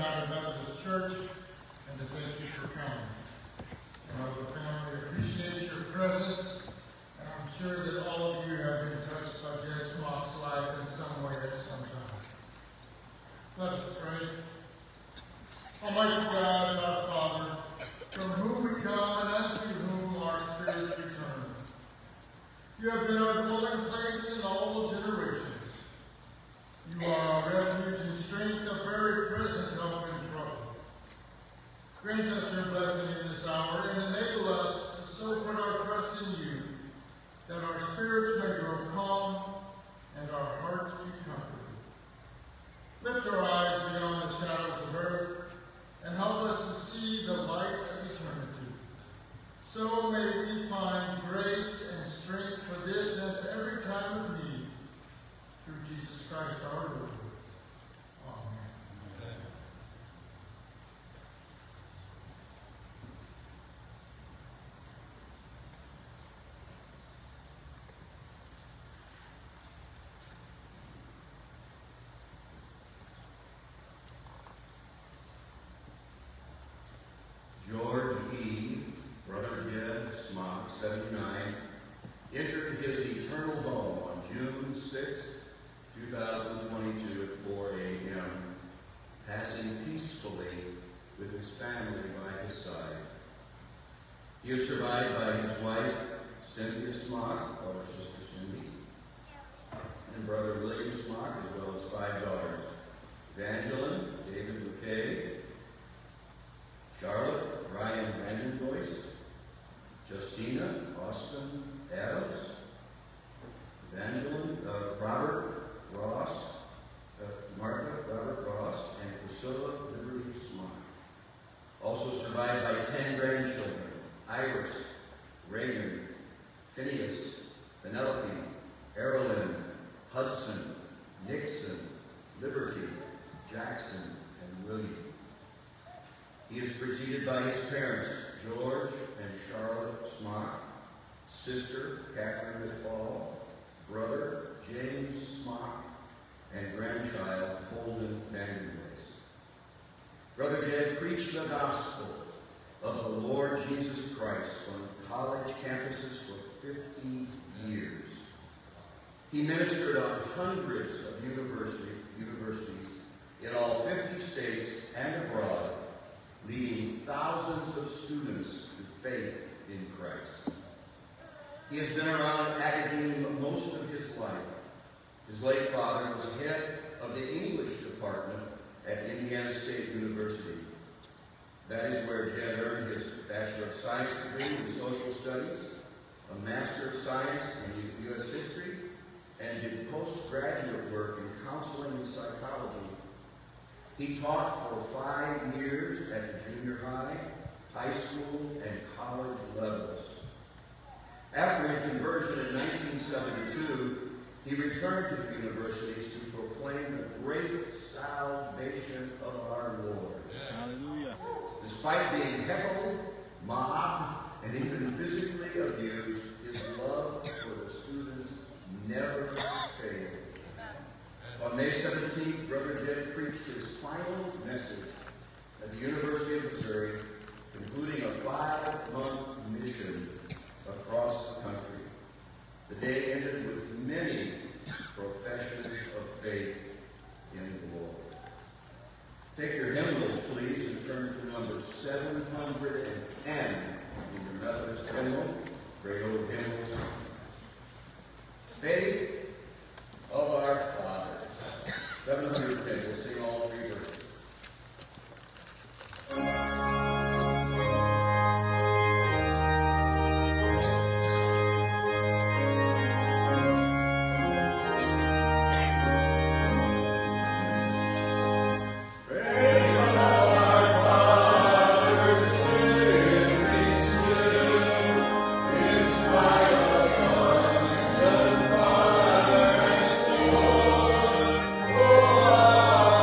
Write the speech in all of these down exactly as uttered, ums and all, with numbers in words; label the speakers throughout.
Speaker 1: United Methodist Church and to thank you for coming. And our family appreciate your presence, and I'm sure that all of you have been touched by Jed Smock's life in some way at some time. Let us pray. Almighty God, our Father, from whom we come and unto whom our spirits return, you have been our dwelling place in all generations. You are our refuge and strength, a very present help in trouble. Grant us your blessing in this hour and enable us to so put our trust in you that our spirits may grow calm and our hearts be comforted. Lift our eyes beyond the shadows of earth and help us to see the light of eternity. So may we find grace and strength for this and every time of need. Through Jesus Christ our Lord. Amen. Amen.
Speaker 2: George E., Brother Jed Smock, seventy-nine, entered his eternal home on June sixth, two thousand twenty-two at four A M, passing peacefully with his family by his side. He is survived by his wife, Cynthia Smock, or Sister Cindy, and Brother William Smock, as well as five daughters, Evangeline, David McKay, Charlotte, Ryan Vandenboyce, Justina, Austin Adams, Evangeline, uh, Robert Ross, uh, Martha Robert Ross, and Priscilla Liberty Smock. Also survived by ten grandchildren, Iris, Reagan, Phineas, Penelope, Erilyn, Hudson, Nixon, Liberty, Jackson, and William. He is preceded by his parents, George and Charlotte Smock, sister Catherine McFall, brother James Smock, and grandchild Holden Vandenboyce. Brother Jed preached the gospel of the Lord Jesus Christ on college campuses for fifty years. He ministered on hundreds of university, universities in all fifty states and abroad, leading thousands of students to faith in Christ. He has been around academia most of his life. His late father was head of the English department at Indiana State University. That is where Jed earned his Bachelor of Science degree in Social Studies, a Master of Science in U S History, and did postgraduate work in counseling and psychology. He taught for five years at the junior high, high school, and college levels. After his conversion in nineteen seventy-two, he returned to the universities to proclaim the great salvation of our Lord. Yeah. Hallelujah. Despite being heckled, mobbed, and even physically abused, his love for the students never failed. On May seventeenth, Brother Jed preached his final message at the University of Missouri, concluding a five-month mission across the country. The day ended with many professions of faith in the Lord. Take your hymnals, please, and turn to number seven hundred ten in your Methodist hymnal, Great Old Hymnals. Faith of Our Fathers. seven hundred ten. We'll sing all three verses.
Speaker 3: Oh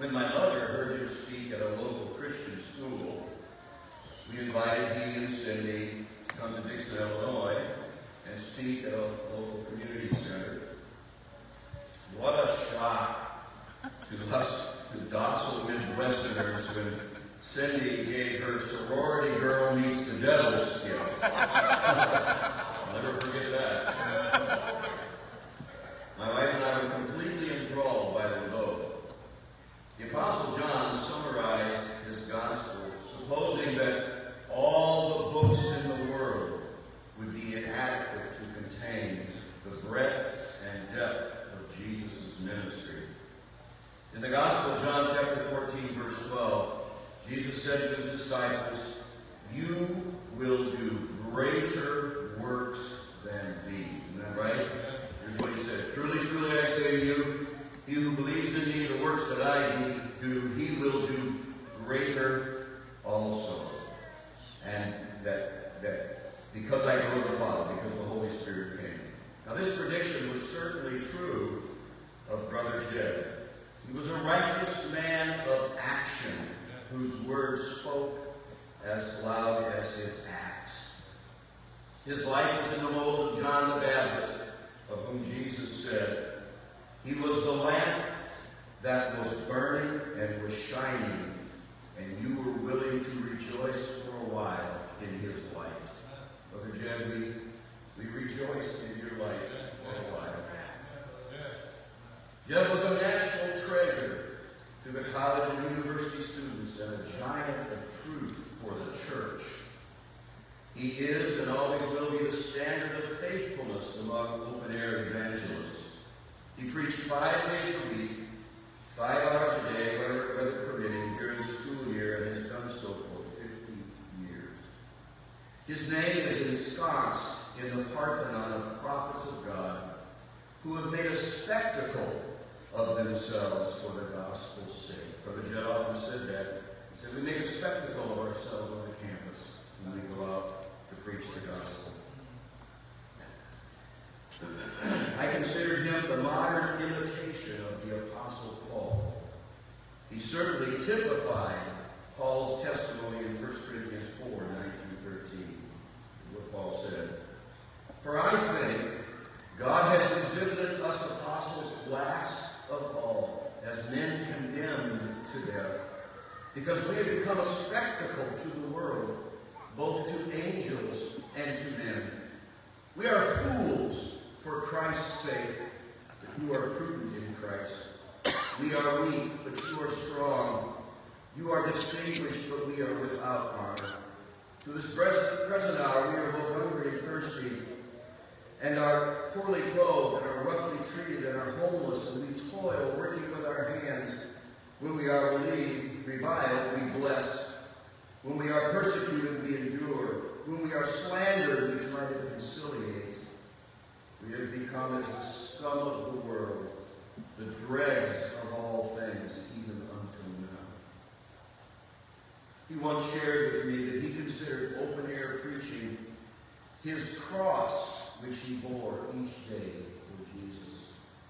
Speaker 2: When my mother heard him speak at a local Christian school, we invited he and Cindy to come to Dixon, Illinois, and speak at a local community center. What a shock to us, to docile Midwesterners, when Cindy gave her sorority girl meets the devil skit. I'll never forget that. My wife and I were completely enthralled by them both. The Apostle John summarized his gospel, supposing that all the books in the world would be inadequate to contain the breadth and depth of Jesus' ministry. In the Gospel of John chapter fourteen, verse twelve, Jesus said to his disciples, "You will do greater works than these." Isn't that right? Here's what he said. "Truly, truly, I say to you, he who believes in me, the works that I do, he will do greater also." And that, that because I go to the Father, because the Holy Spirit came. Now this prediction was certainly true of Brother Jed. He was a righteous man of action, whose words spoke as loud as his acts. His life was in the mold of John the Baptist, of whom Jesus said, "He was the lamp that was burning and was shining, and you were willing to rejoice for a while in his light." Brother Jed, we, we rejoice in your light for a while. Jed was a national treasure to the college and university students and a giant of truth for the church. He is and always will be the standard of faithfulness among open-air evangelists. He preached five days a week, five hours a day, weather, weather permitting, during the school year, and has done so for fifty years. His name is ensconced in the Parthenon of prophets of God who have made a spectacle of themselves for the gospel's sake. Brother Jed often said that. He said, we make a spectacle of ourselves on the campus when we go out to preach the gospel. I consider him the modern imitation of the Apostle Paul. He certainly typified Paul's testimony in First Corinthians four, nine through thirteen. What Paul said. "For I think God has exhibited us apostles last of all, as men condemned to death, because we have become a spectacle to the world, both to angels and to men. We are fools for Christ's sake, but you are prudent in Christ. We are weak, but you are strong. You are distinguished, but we are without honor. To this present, present hour we are both hungry and thirsty, and are poorly clothed, and are roughly treated, and are homeless, and we toil, working with our hands. When we are relieved, reviled, we bless. When we are persecuted, we endure. When we are slandered, we try to conciliate. We have become as the scum of the world, the dregs of all things, even until now." He once shared with me that he considered open-air preaching his cross, which he bore each day for Jesus.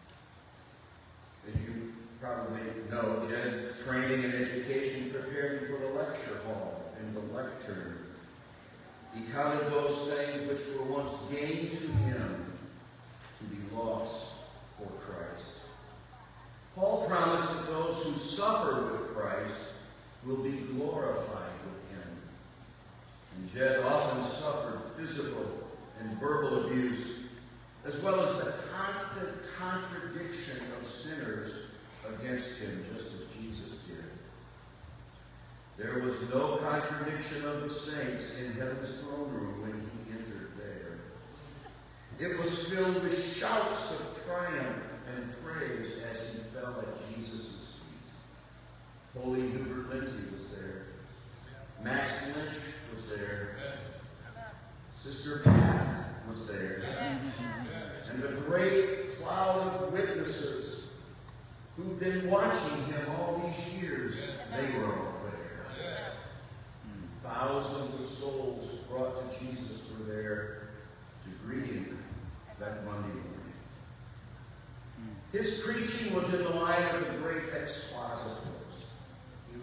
Speaker 2: As you probably know, Jed's training and education prepared him for the lecture hall and the lectern. He counted those things which were once gained to him to be lost for Christ. Paul promised that those who suffer with Christ will be glorified with him. And Jed often suffered physical and verbal abuse, as well as the constant contradiction of sinners against him, just as Jesus did. There was no contradiction of the saints in heaven's throne room when he entered there. It was filled with shouts of triumph and praise as he fell at Jesus' feet. Holy Hubert Lindsay was there. Max Lynch was there. Sister Pat was there. And the great cloud of witnesses who've been watching him all these years, they were all there. Thousands of souls brought to Jesus were there to greet him that Monday morning. His preaching was in the line of the great expositors.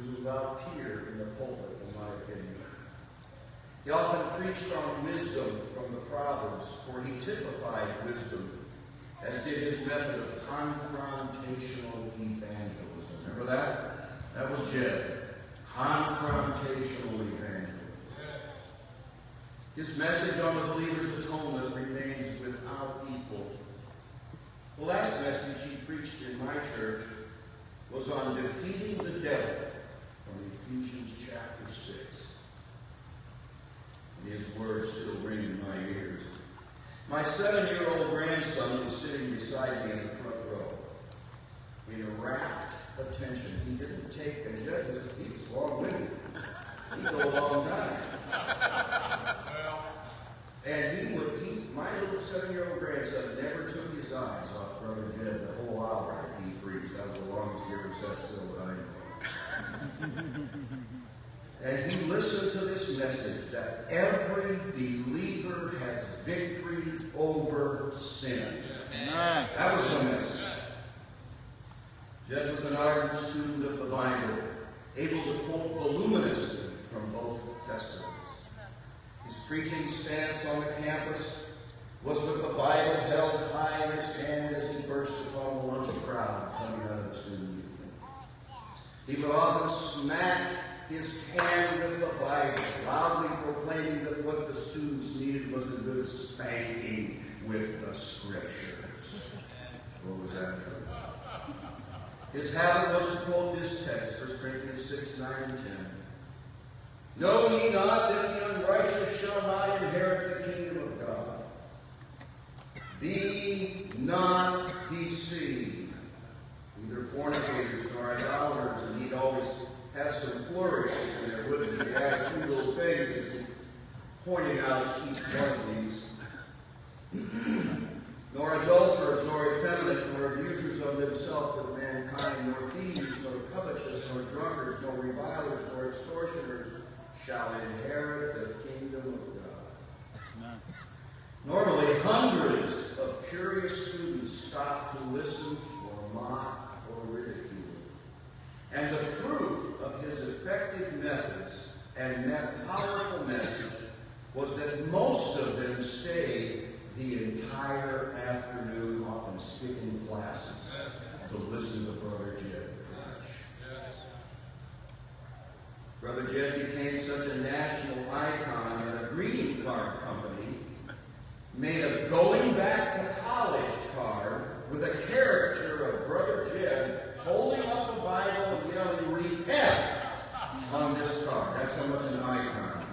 Speaker 2: was without peer in the pulpit, in my opinion. He often preached on wisdom from the Proverbs, for he typified wisdom, as did his method of confrontational evangelism. Remember that? That was Jed. Confrontational evangelism. His message on the believer's atonement remains without equal. The last message he preached in my church was on defeating the devil from Ephesians chapter six. And his words still ring in my ears. My seven-year-old grandson was sitting beside me in the front row. In rapt attention, he didn't take a judge. He was long-winded. He'd go a long time. And he would, he, my little seven-year-old grandson never took his eyes off Brother Jed the whole hour that he preached. That was the longest he ever sat still that I know. And he listened to this message that every believer has victory over sin. Amen. That was the message. Jed was an ardent student of the Bible, able to quote voluminously from both Testaments. His preaching stance on the campus was with the Bible held high in his hand as he burst upon the lunch crowd coming out of the student union. He would often smack his hand with the Bible, loudly proclaiming that what the students needed was a good spanking with the Scriptures. What was that for? His habit was to quote this text, First Corinthians six, nine, and ten. Know ye not that the unrighteous shall not inherit the kingdom of God? Be not deceived. Neither fornicators nor idolaters, and he'd always have some flourishes in there, wouldn't he? Add a few little things as he pointing out each one of these. Nor adulterers, nor effeminate, nor abusers of themselves of mankind, nor thieves, nor covetous, nor drunkards, nor revilers, nor extortioners shall inherit the kingdom of God. Amen. Normally, hundreds of curious students stop to listen or mock or ridicule. And the proof of his effective methods and that powerful message was that most of them stayed the entire afternoon, often skipping classes, to listen to Brother Jed preach. Brother Jed became such a national icon that a greeting card company made a going back to college card with a caricature of Brother Jed holding up the Bible and yelling, repent, on this card. That's how much an icon.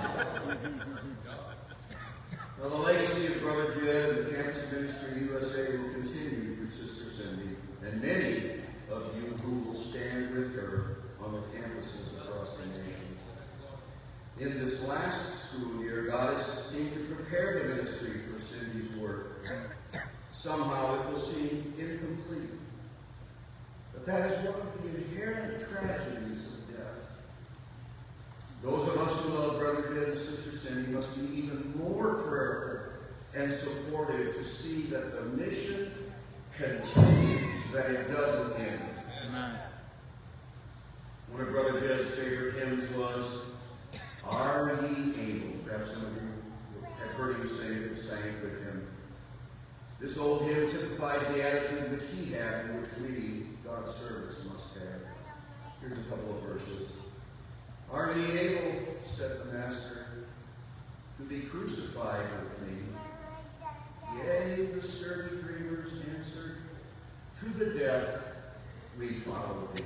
Speaker 2: Well, the legacy of Brother Jed and the campus ministry U S A will continue through Sister Cindy and many of you who will stand with her on the campuses across the nation. In this last school year, God has seemed to prepare the ministry for Cindy's work. Somehow it will seem incomplete. But that is one of the inherent tragedies of death. Those of us who love Brother Jed and Sister Cindy must be even more prayerful and supportive to see that the mission continues, that it doesn't end. Amen. One of Brother Jed's favorite hymns was, Are Ye Able? Perhaps some of you have heard him sing it and sang it with him. This old hymn typifies the attitude which he had and which we, God's servants, must have. Here's a couple of verses. Are ye able, said the Master, to be crucified with me? Yea, the sturdy dreamers answered, to the death we follow thee.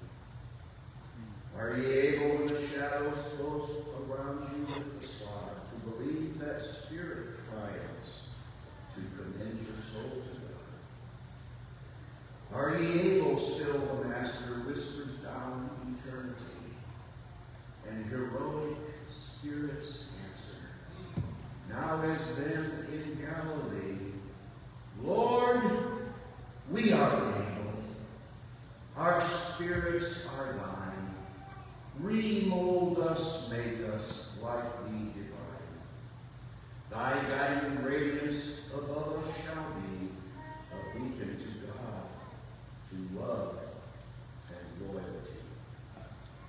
Speaker 2: Are ye able, when the shadows close around you with the slaughter, to believe that spirit triumphs, to commend your soul to God? Are ye able, still the Master whispers down eternity, and heroic spirits answer, now as then in Galilee, Lord, we are able, our spirits are thine, remold us, make us like thee divine. Thy guiding radiance above us shall be a beacon to God, to love and loyalty.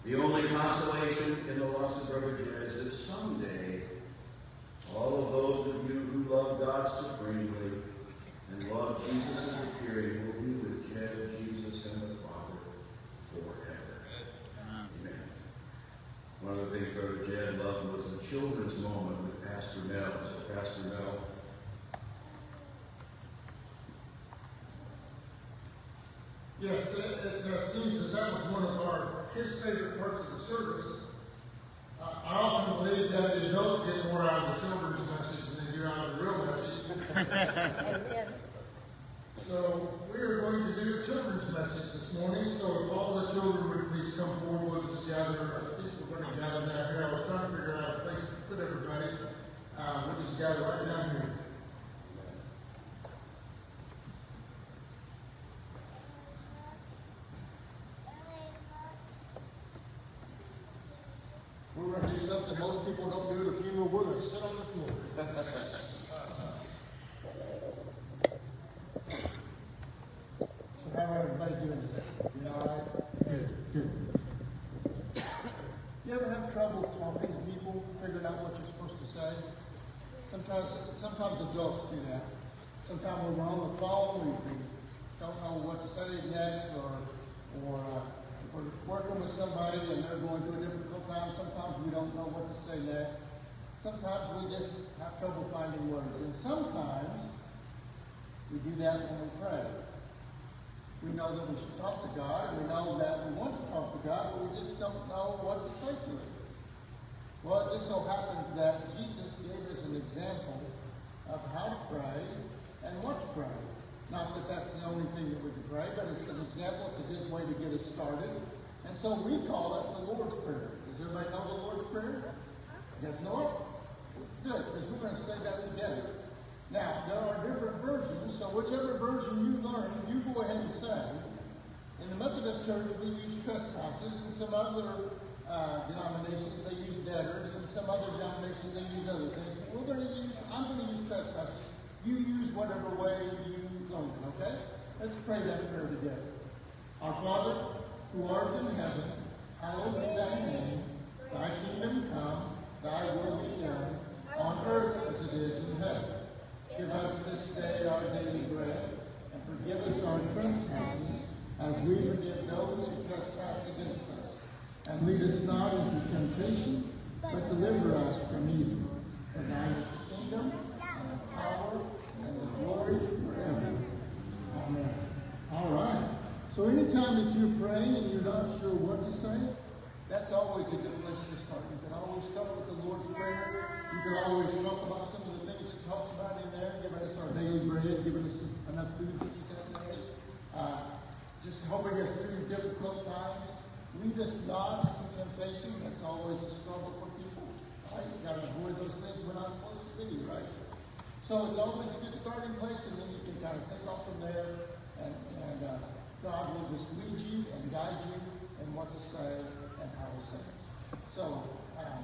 Speaker 2: The only consolation in the loss of Brother Jed is that someday all of those of you who love God supremely and love Jesus' appearing will be with Jed, Jesus, and the Father forever. Amen. One of the things Brother Jed loved was the children's moment with Pastor Mel. So Pastor Mel,
Speaker 1: Yes, it, it uh, seems that that was one of our his favorite parts of the service. Uh, I often believe that the adults get more out of the children's message than they do out of the real message. So we are going to do a children's message this morning. So if all the children would please come forward, we'll just gather. I think we're going to gather down here. I was trying to figure out a place to put everybody. Uh, we'll just gather right down here. We're going to do something most people don't do at a funeral. We're going to sit on the floor. So how are everybody doing today? You all right? Good, good. You ever have trouble talking to people, figuring out what you're supposed to say? Sometimes, sometimes adults do that. Sometimes when we're on the phone, we, we don't know what to say next, or, or uh, if we're working with somebody and they're going through a difficult time, sometimes we don't know what to say next. Sometimes we just have trouble finding words. And sometimes we do that when we pray. We know that we should talk to God, and we know that we want to talk to God, but we just don't know what to say to Him. Well, it just so happens that Jesus gave us an example of how to pray and what to pray. Not that that's the only thing that we can pray, but it's an example. It's a good way to get us started. And so we call it the Lord's Prayer. Does everybody know the Lord's Prayer? You guys know it? Good, because we're going to say that together. Now, there are different versions, so whichever version you learn, you go ahead and say. In the Methodist Church, we use trespasses, and some other uh, denominations, they use debtors, and some other denominations, they use other things. But we're going to use, I'm going to use trespasses. You use whatever way you learn it, okay? Let's pray that prayer together. Our Father, who art in heaven, hallowed be thy name. Thy kingdom come, thy will be done, on earth as it is in heaven. Give us this day our daily bread, and forgive us our trespasses, as we forgive those who trespass against us. And lead us not into temptation, but deliver us from evil. For thine is the kingdom, and the power, and the glory forever. Amen. All right. So anytime that you're praying and you're not sure what to say, that's always a good place to start. You can always start with the Lord's Prayer. You can always talk about some of the things it talks about in there, giving us our daily bread, giving us enough food to eat that day, uh, just helping us through difficult times. Lead us not into temptation. That's always a struggle for people, right? You've got to avoid those things we're not supposed to do, right? So it's always a good starting place, and then you can kind of take off from there, and, and uh, God will just lead you and guide you in what to say and how to say it. So, um,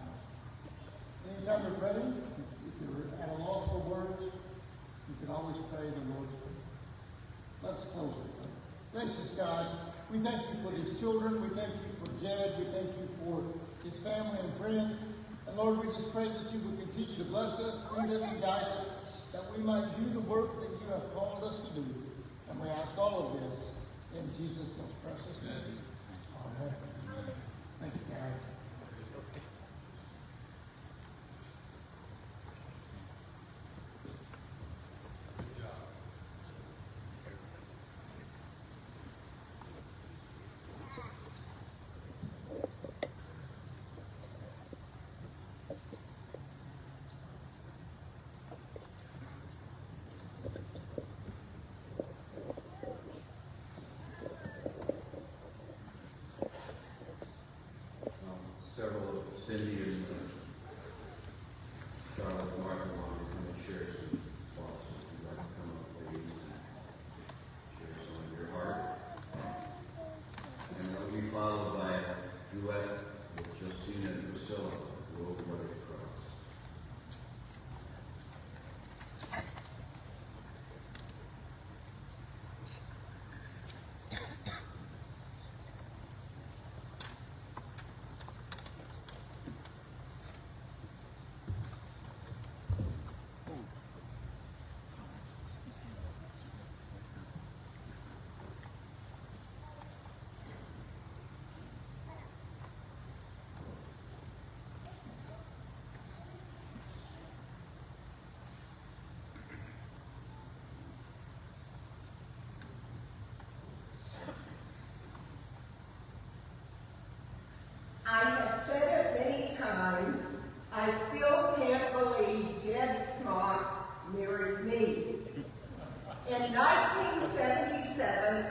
Speaker 1: anytime you're praying, if you're at a loss for words, you can always pray the Lord's Prayer. Let's close it. Gracious God, we thank you for these children. We thank you for Jed. We thank you for his family and friends. And Lord, we just pray that you would continue to bless us, lead us, and guide us, that we might do the work that you have called us to do. And we ask all of this in Jesus' most precious name. Amen. Thanks, guys.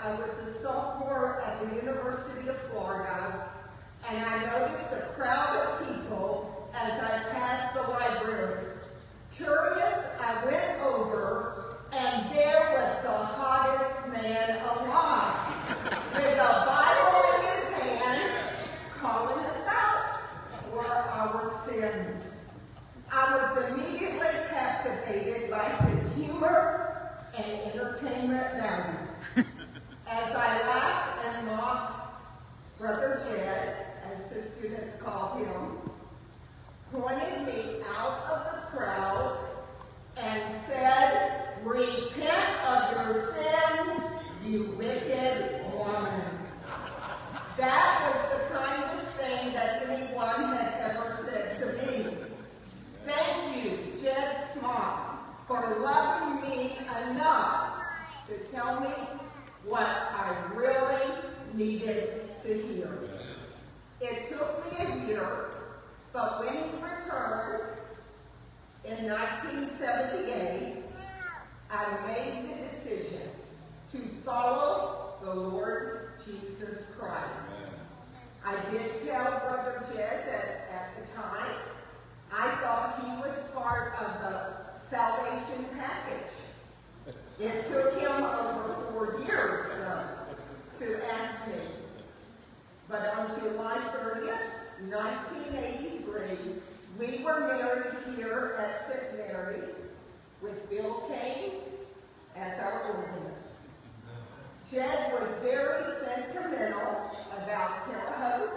Speaker 3: I was a sophomore at the University of Florida, and I noticed a crowd of people as I passed the library. Curious, I went over, and there was the hottest man alive, with a Bible in his hand, calling us out for our sins. I was immediately captivated by his humor and entertainment value. As I laughed and mocked Brother Jed, as the students called him, pointed me out of the crowd and said, "Repent of your sins, you wicked woman." That was the kindest thing that anyone had ever said to me. Thank you, Jed Smock, for loving me enough to tell me what I really needed to hear. It took me a year, but when he returned in nineteen seventy-eight, I made the decision to follow the Lord Jesus Christ. I did tell Brother Jed that at the time, I thought he was part of the salvation package. It took him over four years, though, to ask me. But on July thirtieth, nineteen eighty-three, we were married here at Saint Mary with Bill Kane as our organist. Jed was very sentimental about Terre Haute,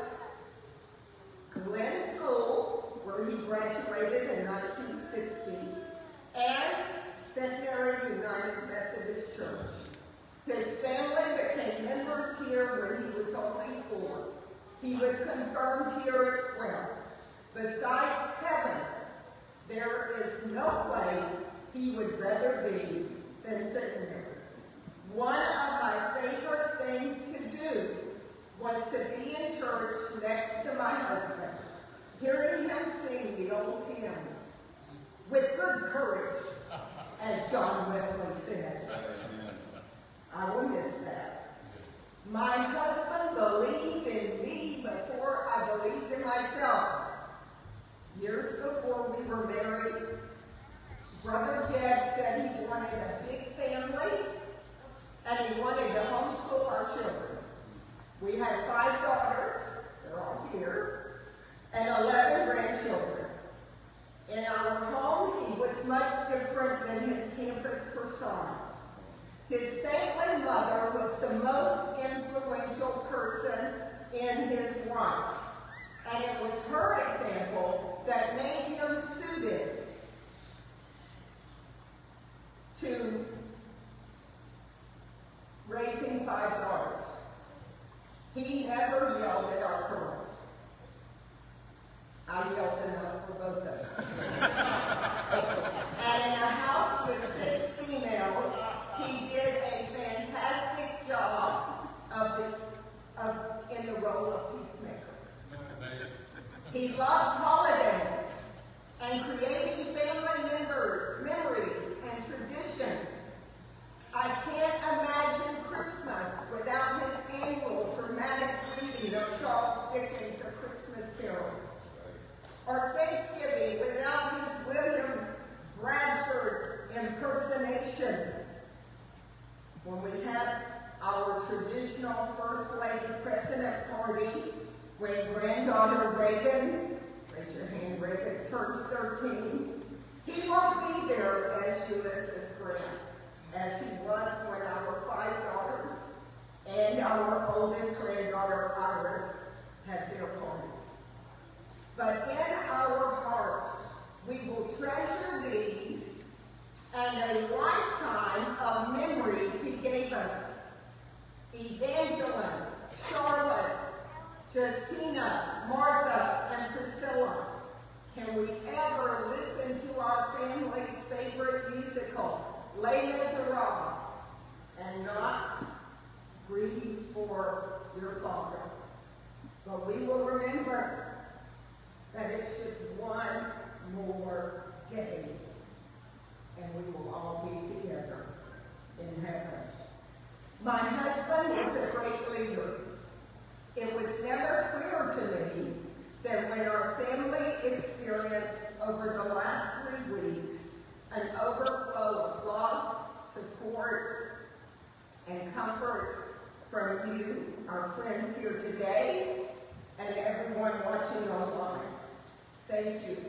Speaker 3: Glen School, where he graduated in nineteen sixty, and Saint Mary United Methodist Church. His family became members here when he was only four. He was confirmed here at twelve. Besides heaven, there is no place he would rather be than Saint Mary. One of my favorite things to do was to be in church next to my husband, hearing him sing the old hymns with good courage, as John Wesley said. I will miss that. My husband believed in me before I believed in myself. Years before we were married, Brother Jed said he wanted a big family and he wanted to homeschool our children. We had five daughters, they're all here, and eleven grandchildren. In our home, he was much different than his campus persona. His saintly mother was the most influential person in his life, and it was her example that made him suited to raising five daughters. He never yelled at our girls. I yelled enough for both of us. And in a house with six females, he did a fantastic job of, the, of in the role of peacemaker. He loved holidays and creating family member, memories and traditions. I can't imagine Christmas without his annual dramatic reading of Charles Dickens' A Christmas Carol, or Thanksgiving without his William Bradford impersonation. When we had our traditional First Lady President party, when granddaughter Reagan, raise your hand, Reagan, turns thirteen, he won't be there as Ulysses Grant, as he was when our five daughters and our oldest granddaughter Iris had their parties. But in our hearts, we will treasure these and a lifetime of memories he gave us. Evangeline, Charlotte, Justina, Martha, and Priscilla. Can we ever listen to our family's favorite musical, Les Miserables, and not grieve for your father? But we will remember that it's just one more day, and we will all be together in heaven. My husband was a great leader. It was never clear to me that when our family experienced over the last three weeks an overflow of love, support, and comfort from you, our friends here today, and everyone watching online. Thank you.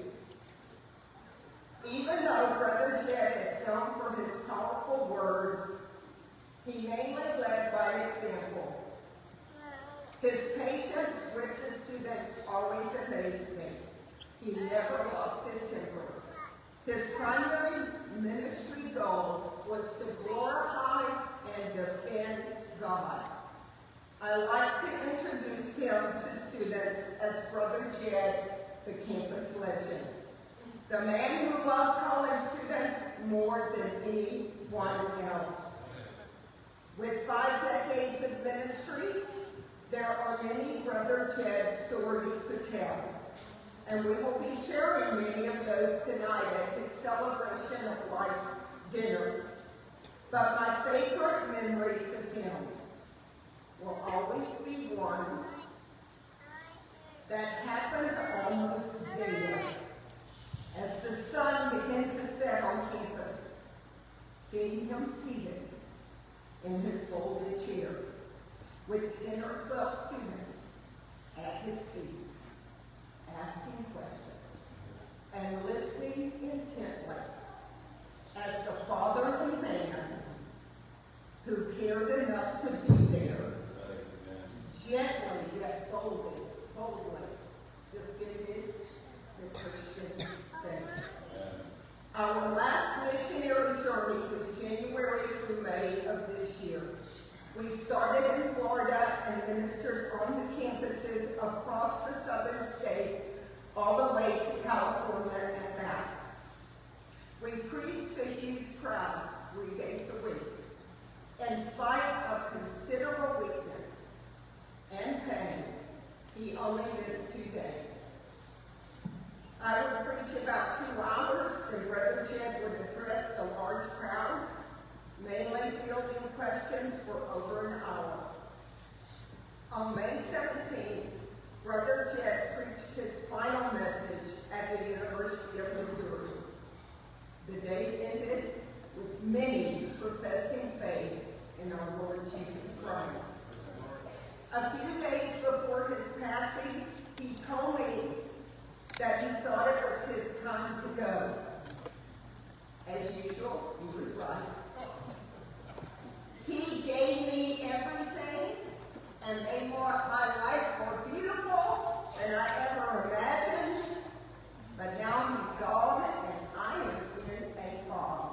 Speaker 3: Even though Brother Jed is known for his powerful words, he mainly led by example. His patience with the students always amazed me. He never lost his temper. His primary ministry goal was to glorify and defend God. I like to introduce him to students as Brother Jed, the campus legend. The man who loves college students more than anyone else. With five decades of ministry, there are many Brother Jed stories to tell, and we will be sharing many of those tonight at his Celebration of Life dinner. But my favorite memories of him will always be one that happened almost daily. As the sun began to set on campus, seeing him seated in his folded chair with ten or twelve students at his feet, asking questions and listening intently as the fatherly man who cared enough to be there, gently yet boldly, boldly defended the Christian faith. Our last missionary journey was January through May of this year. We started in Florida and ministered on the campuses across the southern states, all the way to California and back. We preached to huge crowds three days a week. In spite of considerable weakness and pain, he only missed two days. I would preach about two hours, and Brother Jed would address the large crowds, mainly fielding questions for over an hour. On May seventeenth, Brother Jed preached his final message at the University of Missouri. The day ended with many professing faith in our Lord Jesus Christ. A few days before his passing, he told me that he thought it was his time to go. As usual, he was right. He gave me everything and made more, my life more beautiful than I ever imagined. But now he's gone and I am in a fog.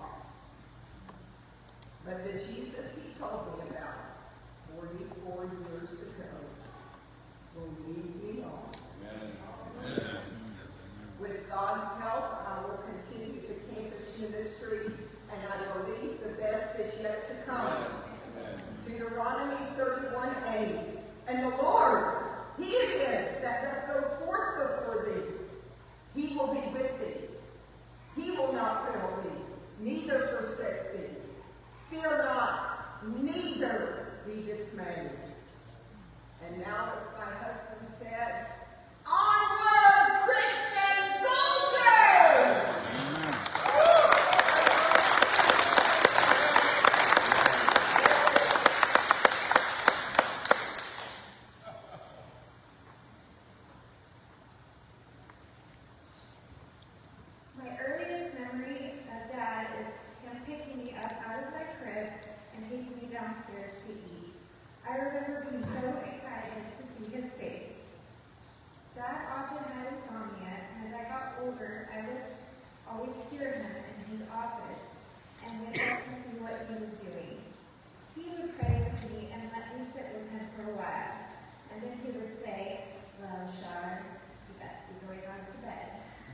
Speaker 3: But the Jesus he told me about forty-four years ago will lead me on. Amen. With God's help, I will continue the campus ministry, and I believe the best is yet to come. Amen. Deuteronomy thirty-one eight. And the Lord, he it is that doth go forth before thee. He will be with thee. He will not fail thee, neither forsake thee. Fear not, neither be dismayed. And now, as my husband said, onward, Christian soldiers!
Speaker 4: My earliest memory of Dad is him picking me up out of my crib and taking me downstairs to eat. I remember being so excited to see his face. Dad often had insomnia, and as I got older, I would always hear him in his office and went out to see what he was doing. He would pray with me and let me sit with him for a while, and then he would say, "Well, Shar, you best be going on to bed."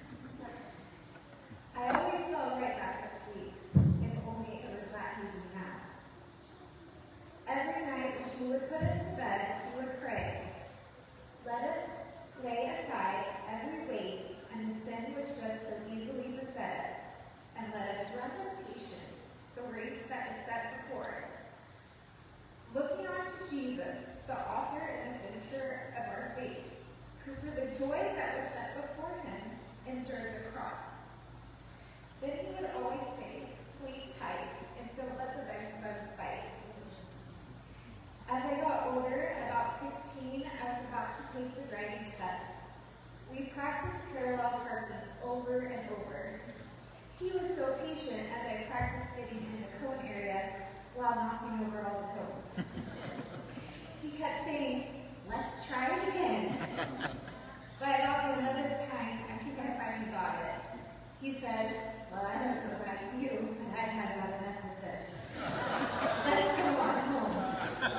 Speaker 4: I always fell right back asleep, if only it was that easy now. Every night when he would put us to bed, he Jesus, the author and the finisher of our faith, who for the joy that was set before him endured the cross. Then he would always say, "Sleep tight, and don't let the bugs bite." As I got older, about sixteen, I was about to take the driving test. We practiced parallel parking over and over. He was so patient as I practiced getting in the cone area while knocking over all the cones. He kept saying, "Let's try it again." But about the eleventh time, I think I finally got it. He said, "Well, I don't know about you, but I've had about enough of this. Let's go on home."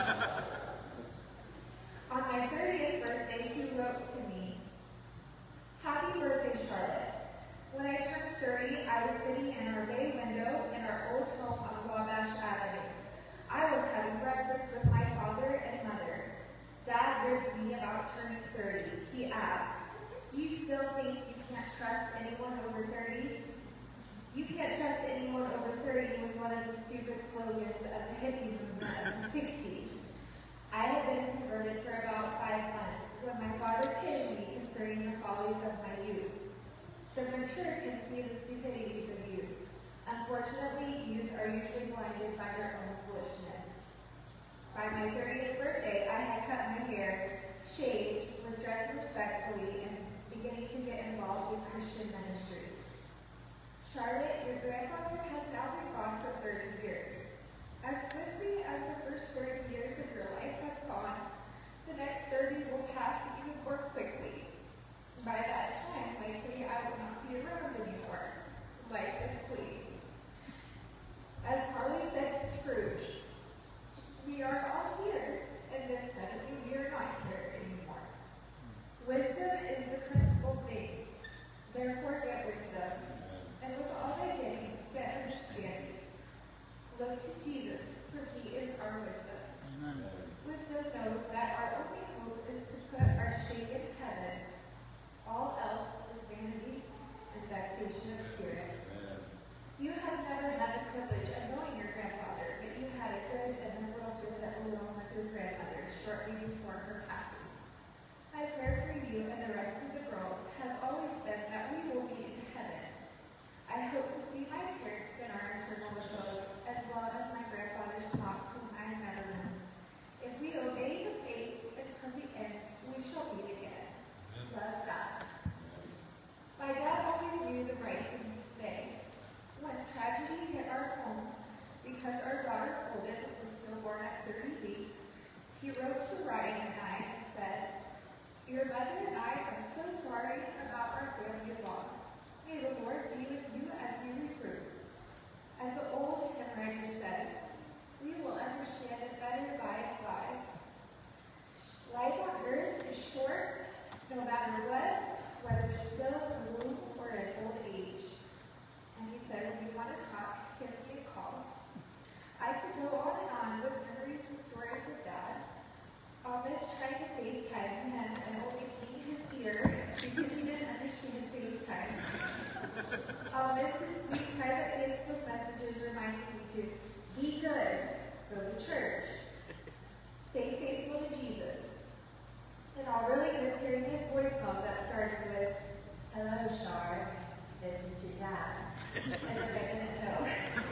Speaker 4: On my thirtieth birthday, he wrote to me, "Happy birthday, Charlotte. When I turned thirty, I was sitting in our bay window in our old home on Wabash Avenue. I was having breakfast with my father and mother. Dad ribbed me about turning thirty. He asked, 'Do you still think you can't trust anyone over thirty? You can't trust anyone over thirty was one of the stupid slogans of the hippie movement of the sixties. I had been converted for about five months when my father kidded me concerning the follies of my youth. The mature can see the stupidities of youth. Unfortunately, youth are usually blinded by their own foolishness. By my thirtieth birthday, I had cut my hair, shaved, was dressed respectfully, and beginning to get involved with Christian ministry. Charlotte, your grandfather has now been gone for thirty years. As swiftly as the first thirty years of your life have gone, the next thirty will pass even more quickly. By that time, likely I will not be around anymore. Life is fleeting." As Marley said to Scrooge, "We are all here, and then suddenly we are not here anymore." Wisdom is the principal thing. Therefore get wisdom. And with all thy getting, get understanding. Look to Jesus, for he is our wisdom. Amen. Wisdom knows that our only hope is to put our stake in heaven. All else is vanity and vexation of spirit. Amen. You have never had the privilege of knowing your grandfather, but you had a good and memorable visit alone with your grandmother shortly before her passing. My prayer for you and the rest of the girls has always been that we will be in heaven. I hope to see my parents in our eternal abode, as well as my grandfather's flock, whom I have never known. If we obey the faith until the end, we shall meet again. Love, Dad. My dad always knew the right thing to say. When tragedy hit our home, because our daughter Colden was stillborn at thirty weeks, he wrote to Ryan and I and said, "Your mother and I are so sorry about our family loss. May the Lord be with you as you reprove." As the old hymn writer says, we will understand it better by and by. Life on earth is short, no matter what, whether still in womb or in old age. And he said, "When you want to talk, give me a call." I could go on and on with memories and stories of Dad. I'll miss trying to FaceTime him and only seeing his ear because he didn't understand FaceTime. I'll miss his sweet private Facebook messages reminding me to be good, go to church, stay faithful to Jesus. And I'll really miss hearing his voicemails that started with, "Hello, Char, this is your dad," as if I didn't know.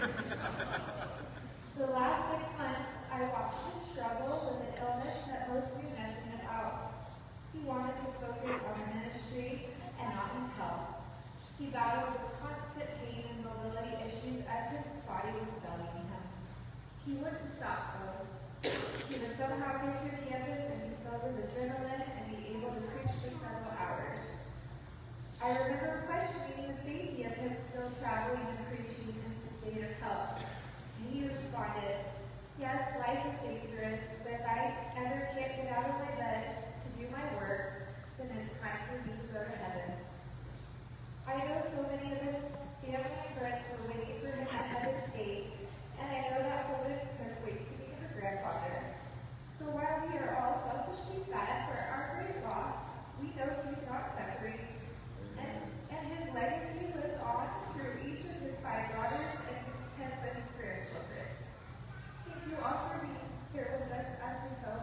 Speaker 4: The last six months, I watched him struggle with an illness that most knew nothing about. He wanted to focus on ministry and not his health. He battled with constant pain and mobility issues as his body was failing him. He wouldn't stop, though. He would somehow get to campus and be filled with adrenaline and be able to preach for several hours. I remember questioning the safety of him still traveling and preaching in the state of health. And he responded, "Yes, life is dangerous, but if I ever can't get out of my bed to do my work, then it's time for me to go to heaven." I know so many of us, family and friends, were waiting for him at heaven's gate, and I know that Holden couldn't wait to meet her grandfather. So while we are all selfishly sad for our great loss, we know he's not suffering, and, and his legacy lives on through each of his five daughters and his ten living grandchildren. Thank you all for being here with us as we celebrate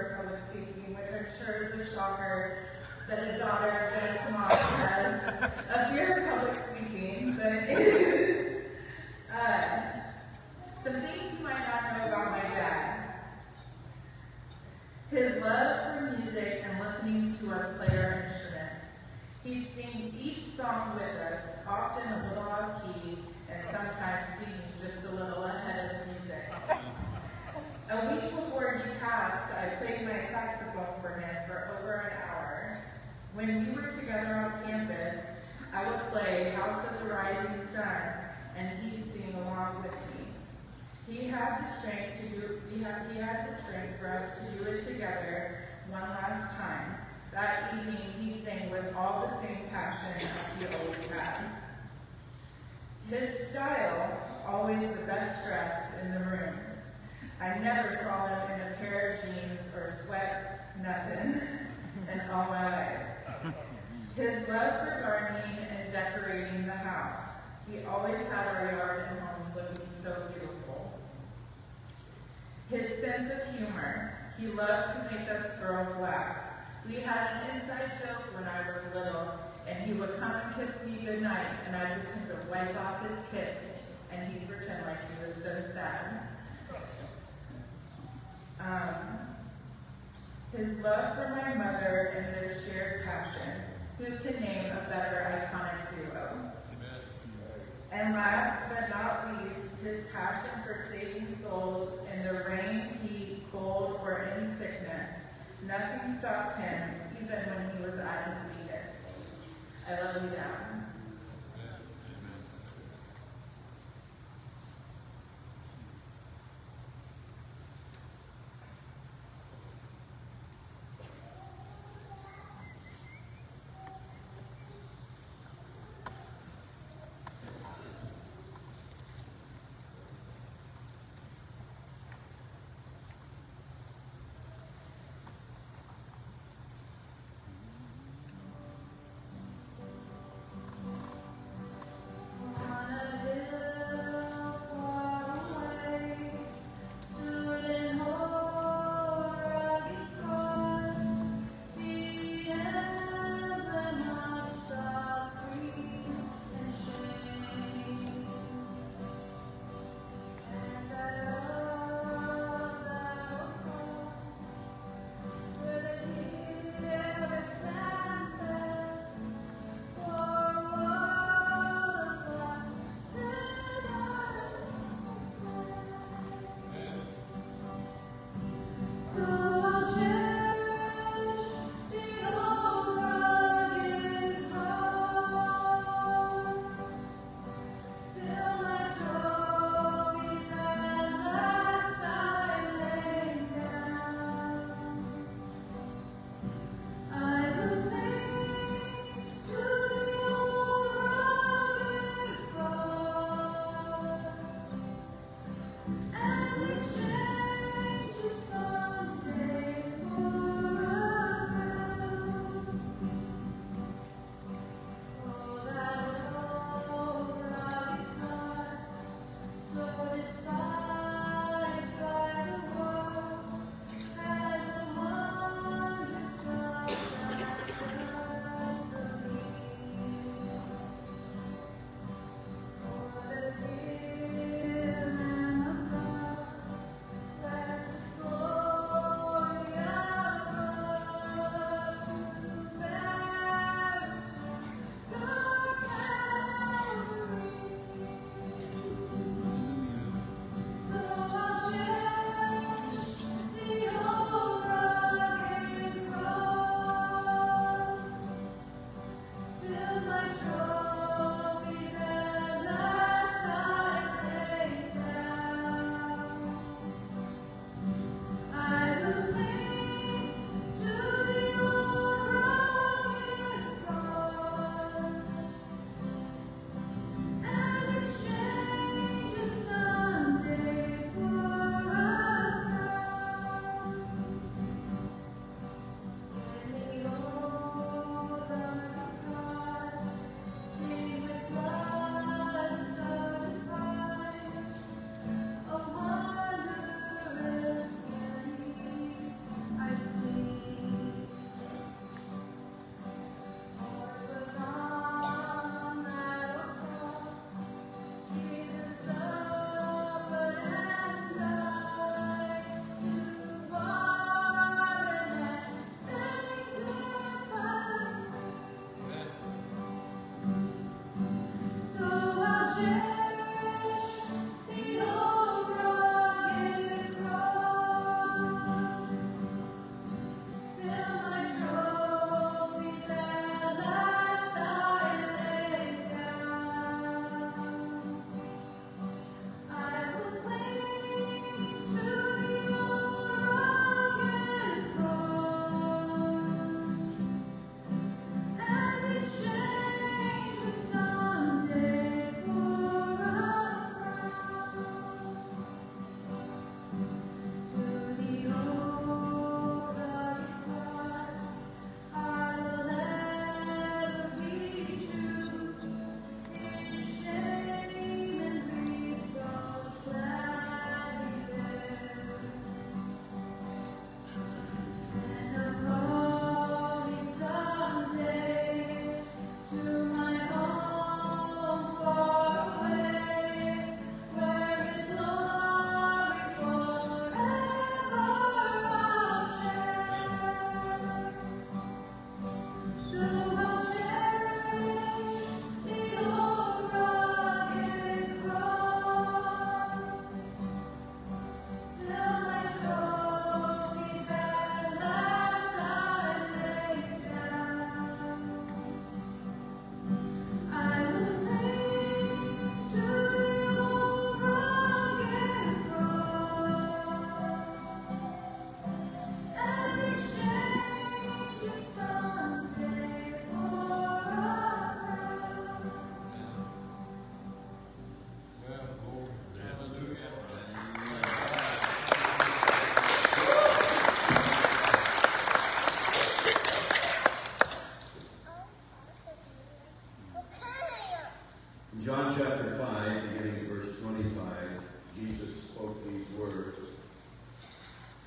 Speaker 4: fear of public speaking, which I'm sure is a shocker that a daughter of Janice Moss has a fear of public speaking, but it is. Uh, some things you might not know about my dad. His love for music and listening to us play our instruments. He'd sing each song with us, often a little off key, and sometimes singing just a little ahead of the music. A week before he passed, I played my saxophone for him for over an hour. When we were together on campus, I would play House of the Rising Sun, and he'd sing along with me. He had the strength to do. He had, he had the strength for us to do it together one last time. That evening, he sang with all the same passion as he always had. His style, always the best dressed in the room. I never saw him in a pair of jeans or sweats, nothing, in all my life. His love for gardening and decorating the house. He always had our yard and home looking so beautiful. His sense of humor. He loved to make us girls laugh. We had an inside joke when I was little, and he would come and kiss me goodnight, and I'd pretend to wipe off his kiss, and he'd pretend like he was so sad. Um, his love for my mother and their shared passion. Who can name a better iconic duo? Amen. And last but not least, his passion for saving souls in the rain, heat, cold, or in sickness. Nothing stopped him, even when he was at his weakest. I love you, Dad.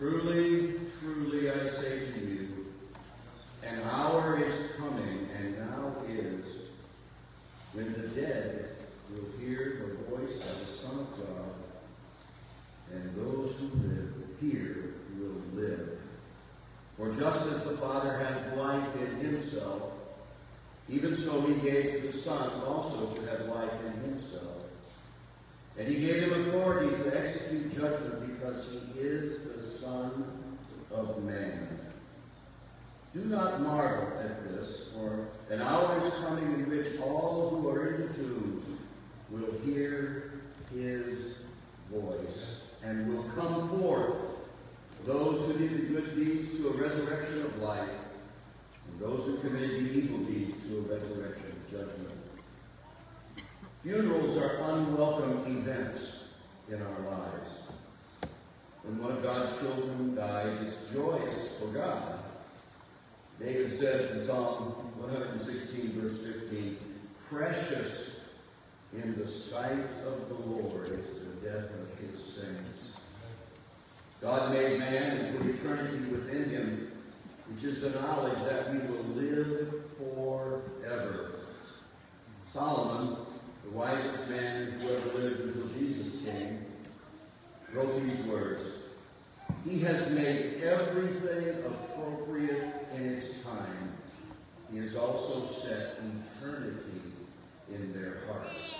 Speaker 2: Truly, truly I say to you, an hour is coming, and now is, when the dead will hear the voice of the Son of God, and those who live hear will live. For just as the Father has life in himself, even so he gave to the Son also to have life in himself. And he gave him authority to execute judgment because he is the Son of Man. Do not marvel at this, for an hour is coming in which all who are in the tombs will hear his voice and will come forth, those who did the good deeds to a resurrection of life, and those who committed the evil deeds to a resurrection of judgment. Funerals are unwelcome events in our lives. When one of God's children dies, it's joyous for God. David says in Psalm one sixteen, verse fifteen, "Precious in the sight of the Lord is the death of his saints." God made man and put eternity within him, which is the knowledge that we will live forever. Solomon, the wisest man who ever lived until Jesus came, wrote these words, "He has made everything appropriate in its time. He has also set eternity in their hearts."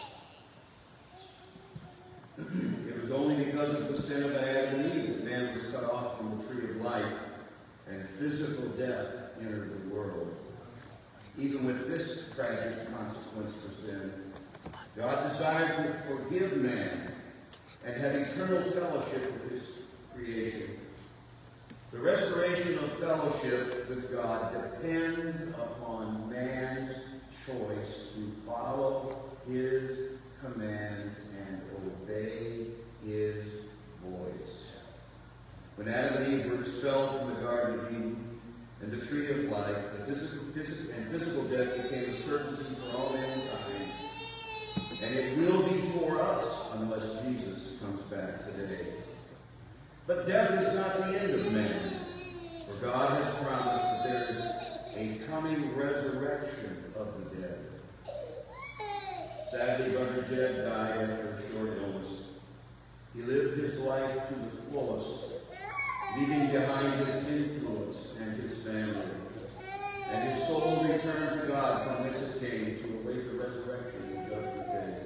Speaker 2: It was only because of the sin of Adam and Eve that man was cut off from the tree of life and physical death entered the world. Even with this tragic consequence for sin, God desired to forgive man and have eternal fellowship with his creation. The restoration of fellowship with God depends upon man's choice to follow his commands and obey his voice. When Adam and Eve were expelled from the Garden of Eden and the tree of life, the physical, physical and physical death became a certainty for all mankind. And it will be for us unless Jesus comes back today. But death is not the end of man, for God has promised that there is a coming resurrection of the dead. Sadly, Brother Jed died after a short illness. He lived his life to the fullest, leaving behind his influence and his family. And his soul returned to God from whence it came to await the resurrection and judgment day.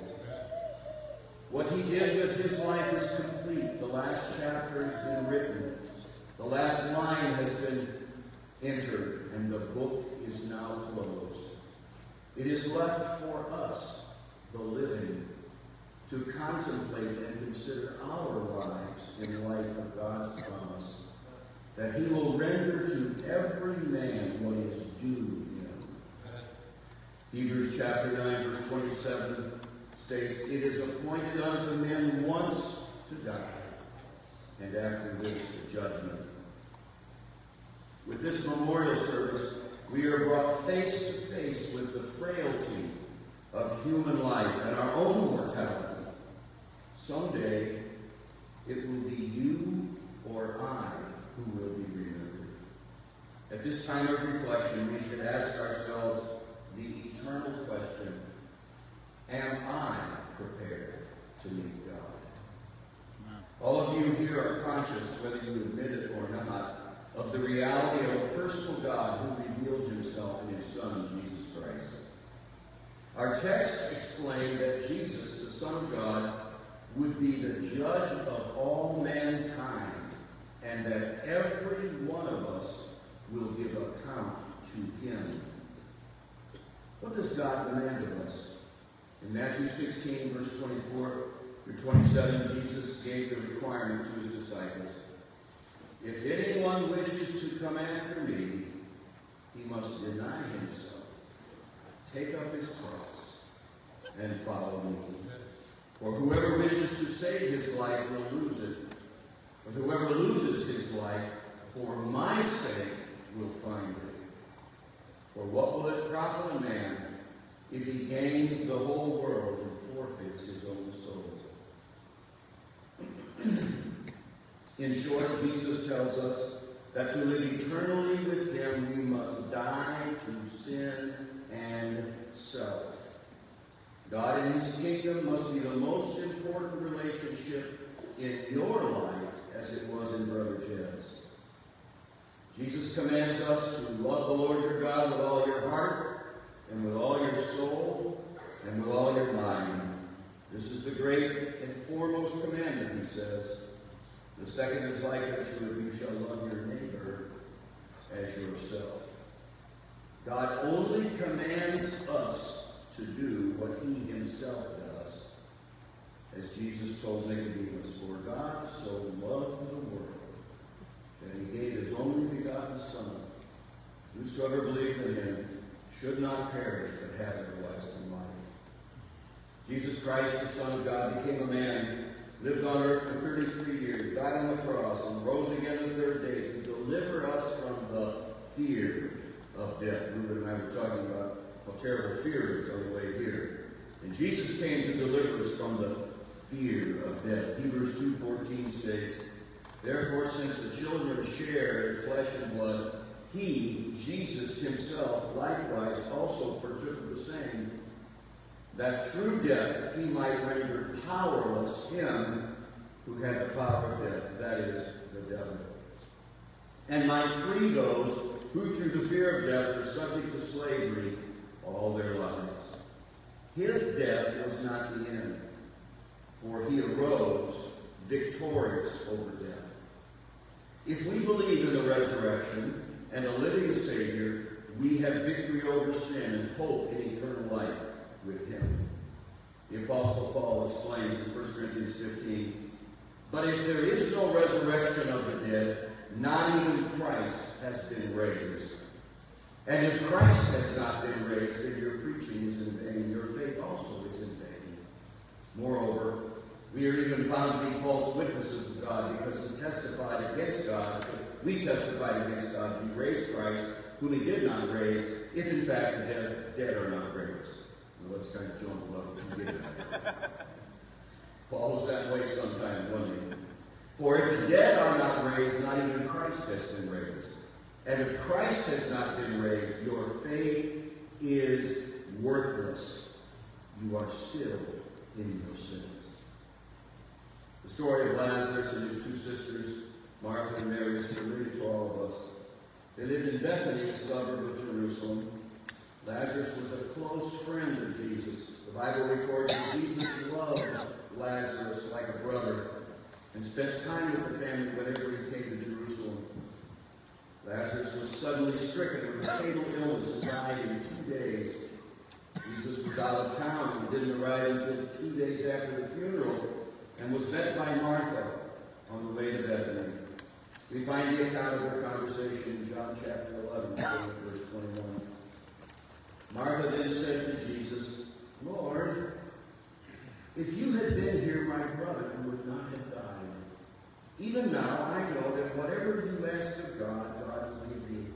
Speaker 2: What he did with his life is complete. The last chapter has been written. The last line has been entered, and the book is now closed. It is left for us, the living, to contemplate and consider our lives in light of God's promise that he will render to every man what is due him. Hebrews chapter nine, verse twenty-seven states, "It is appointed unto men once to die, and after this the judgment." With this memorial service, we are brought face to face with the frailty of human life and our own mortality. Someday, it will be you or I who will be remembered. At this time of reflection, we should ask ourselves the eternal question, am I prepared to meet God? All of you here are conscious, whether you admit it or not, of the reality of a personal God who revealed himself in his Son, Jesus Christ. Our text explained that Jesus, the Son of God, would be the judge of all mankind, and that every one of us will give account to him. What does God demand of us? In Matthew sixteen, verse twenty-four through twenty-seven, Jesus gave the requirement to his disciples. If anyone wishes to come after me, he must deny himself, take up his cross, and follow me. For whoever wishes to save his life will lose it, but whoever loses his life for my sake will find it. For what will it profit a man if he gains the whole world and forfeits his own soul? In short, Jesus tells us that to live eternally with him, we must die to sin and self. God and his kingdom must be the most important relationship in your life as it was in Brother Jed's. Jesus commands us to love the Lord your God with all your heart and with all your soul and with all your mind. This is the great and foremost commandment, he says. The second is like it to it, you shall love your neighbor as yourself. God only commands us to do what he himself does. As Jesus told Nicodemus, for God so loved the world that he gave his only begotten Son. Whosoever believed in him should not perish but have everlasting life. Jesus Christ, the Son of God, became a man, lived on earth for thirty-three years, died on the cross, and rose again the third day to deliver us from the fear of death. Ruben and I were talking about how terrible fear is on the way here. And Jesus came to deliver us from the fear of death. Hebrews two fourteen states, therefore, since the children share in flesh and blood, he, Jesus himself, likewise also partook of the same, that through death he might render powerless him who had the power of death, that is, the devil, and might free those who through the fear of death were subject to slavery all their lives. His death was not the end, for he arose victorious over death. If we believe in the resurrection and a living Savior, we have victory over sin and hope in eternal life with him. The Apostle Paul explains in First Corinthians fifteen, but if there is no resurrection of the dead, not even Christ has been raised. And if Christ has not been raised, then your preaching is in vain, your faith also is in vain. Moreover, we are even found to be false witnesses of God, because he testified against God, we testified against God, he raised Christ, whom he did not raise, if in fact the dead, dead are not raised. Well, let's kind of jump up. Paul was that way sometimes, wasn't he? For if the dead are not raised, not even Christ has been raised. And if Christ has not been raised, your faith is worthless. You are still in your sins. The story of Lazarus and his two sisters, Martha and Mary, is familiar to all of us. They lived in Bethany, a suburb of Jerusalem. Lazarus was a close friend of Jesus. The Bible records that Jesus loved Lazarus like a brother and spent time with the family whenever he came to Jerusalem. Lazarus was suddenly stricken with a fatal illness and died in two days. Jesus was out of town and didn't arrive until two days after the funeral and was met by Martha on the way to Bethany. We find the account of their conversation in John chapter eleven, verse twenty-one. Martha then said to Jesus, Lord, if you had been here, my brother would not have died. Even now I know that whatever you ask of God, God will give you.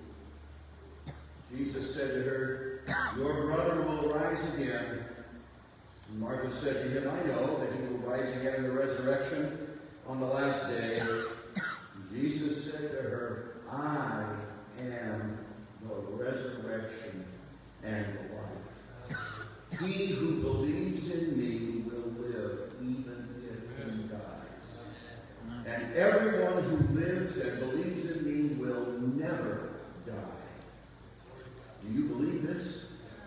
Speaker 2: Jesus said to her, your brother will rise again. And Martha said to him, I know that he will rise again in the resurrection on the last day. And Jesus said to her, I am the resurrection and the life. He who believes in me will live even if he dies. And everyone who lives and believes in me will never die. Do you believe this?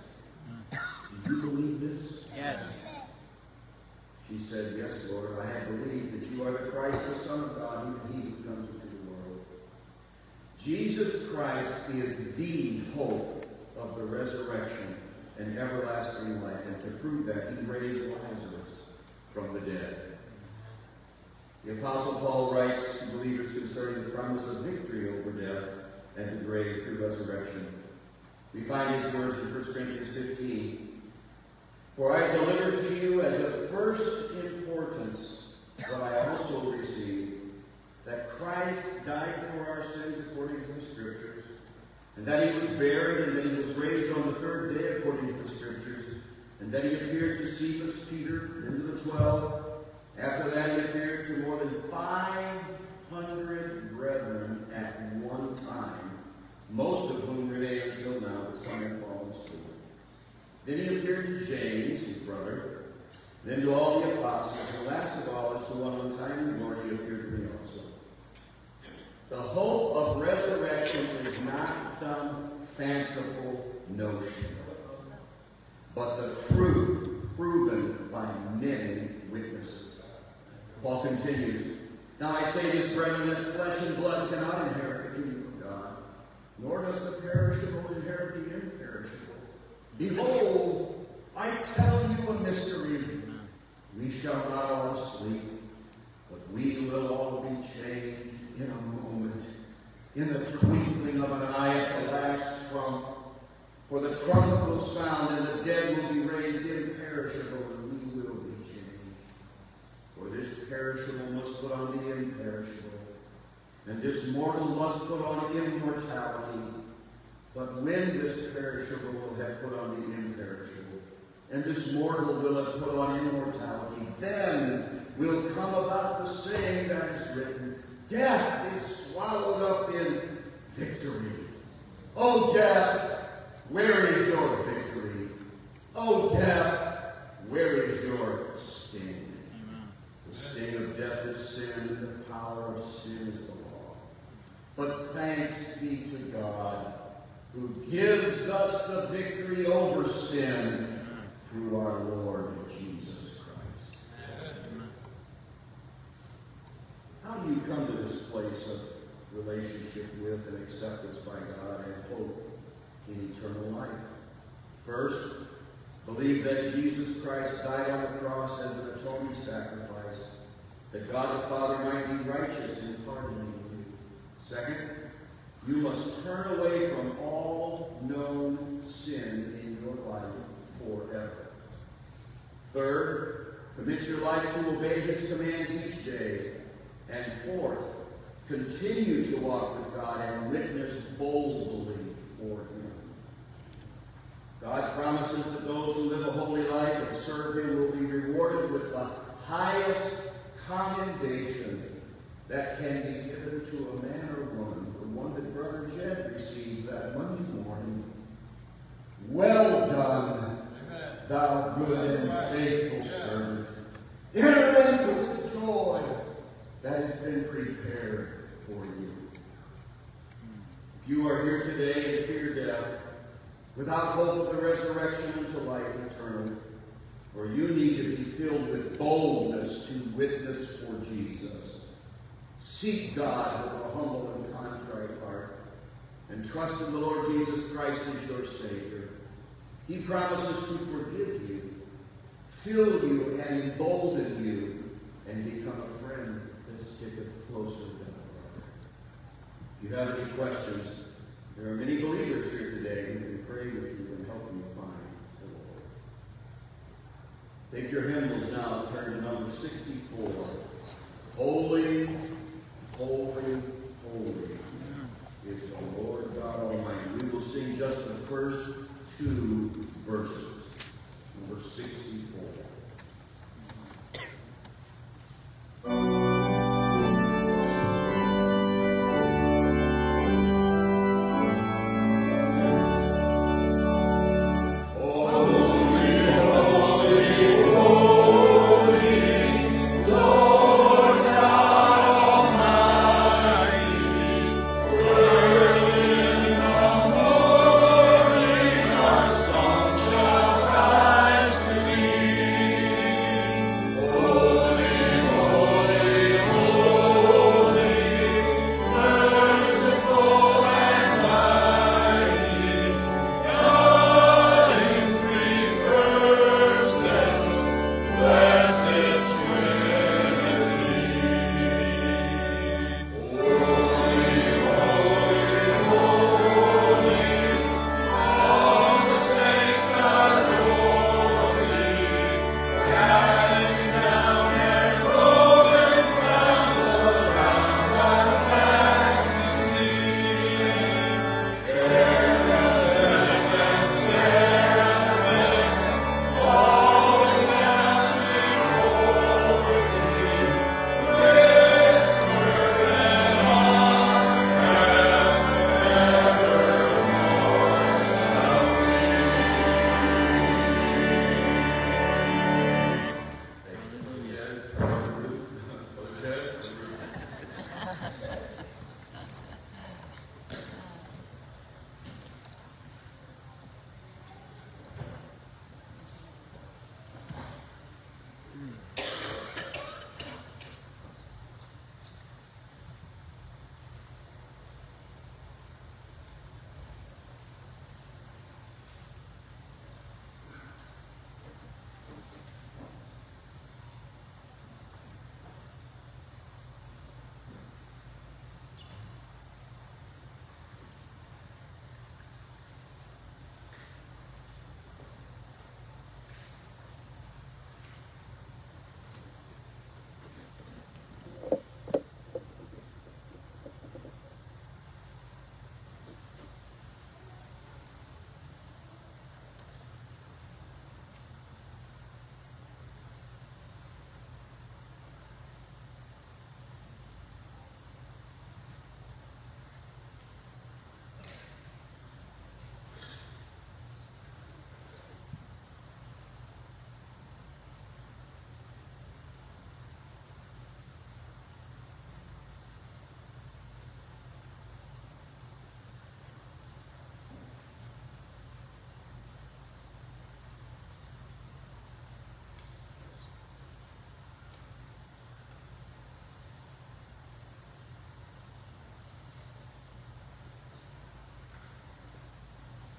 Speaker 2: Do you believe this?
Speaker 5: Yes.
Speaker 2: She said, yes, Lord, I have believed that you are the Christ, the Son of God, even he who comes into the world. Jesus Christ is the hope of the resurrection and everlasting life, and to prove that, he raised Lazarus from the dead. The Apostle Paul writes to believers concerning the promise of victory over death and the grave through resurrection. We find his words in First Corinthians fifteen. For I delivered to you as of first importance what I also received, that Christ died for our sins according to the Scriptures, and that he was buried, and that he was raised on the third day according to the Scriptures, and that he appeared to Cephas, Peter, and to the twelve. After that he appeared to more than five hundred brethren at one time, most of whom remain until now, but some have fallen asleep. Then he appeared to James, his brother, then to all the apostles, and last of all, as to one untimely Lord, he appeared to me also. The hope of resurrection is not some fanciful notion, but the truth proven by many witnesses. Paul continues, now I say this, brethren, that flesh and blood cannot inherit the kingdom of God, nor does the perishable inherit the imperishable. Behold, I tell you a mystery. We shall not all sleep, but we will all be changed in a moment, in the twinkling of an eye at the last trump. For the trumpet will sound, and the dead will be raised imperishable, and we will be changed. For this perishable must put on the imperishable, and this mortal must put on immortality. But when this perishable will have put on the imperishable, and this mortal will have put on immortality, then will come about the saying that is written, death is swallowed up in victory. O death, where is your victory? O death, where is your sting? Amen. The sting of death is sin, and the power of sin is the law. But thanks be to God, who gives us the victory over sin through our Lord Jesus Christ. Amen. How do you come to this place of relationship with and acceptance by God and hope in eternal life? First, believe that Jesus Christ died on the cross as an atoning sacrifice, that God the Father might be righteous in pardoning you. Second, you must turn away from all known sin in your life forever. Third, commit your life to obey his commands each day. And fourth, continue to walk with God and witness boldly for him. God promises that those who live a holy life and serve him will be rewarded with the highest commendation that can be given to a man or woman, the one that Brother Jed received that Monday morning. Well done, thou good and faithful servant. Enter into the joy that has been prepared for you. If you are here today and fear death, without hope of the resurrection unto life eternal, or you need to be filled with boldness to witness for Jesus, seek God with a humble and contrite heart, and trust in the Lord Jesus Christ as your Savior. He promises to forgive you, fill you, and embolden you, and become a friend that sticketh closer than a brother. If you have any questions, there are many believers here today who can pray with you and help you find the Lord. Take your hymnals now and turn to number sixty-four. Holy, holy, holy is the Lord God Almighty. We will sing just the first two verses. Number sixty-four.
Speaker 5: Song shall rise to thee.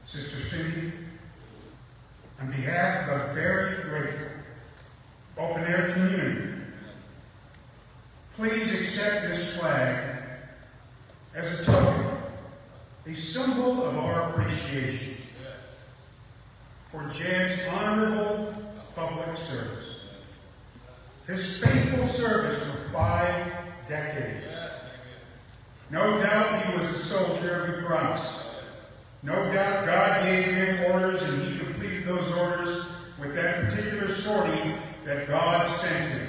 Speaker 5: Sister Cindy, on behalf of a very grateful open-air community, please accept this flag as a token, a symbol of our appreciation for Jed's honorable public service. His faithful service for five decades. No doubt he was a soldier of the cross. No doubt God gave him orders and he completed those orders with that particular sortie that God sent him.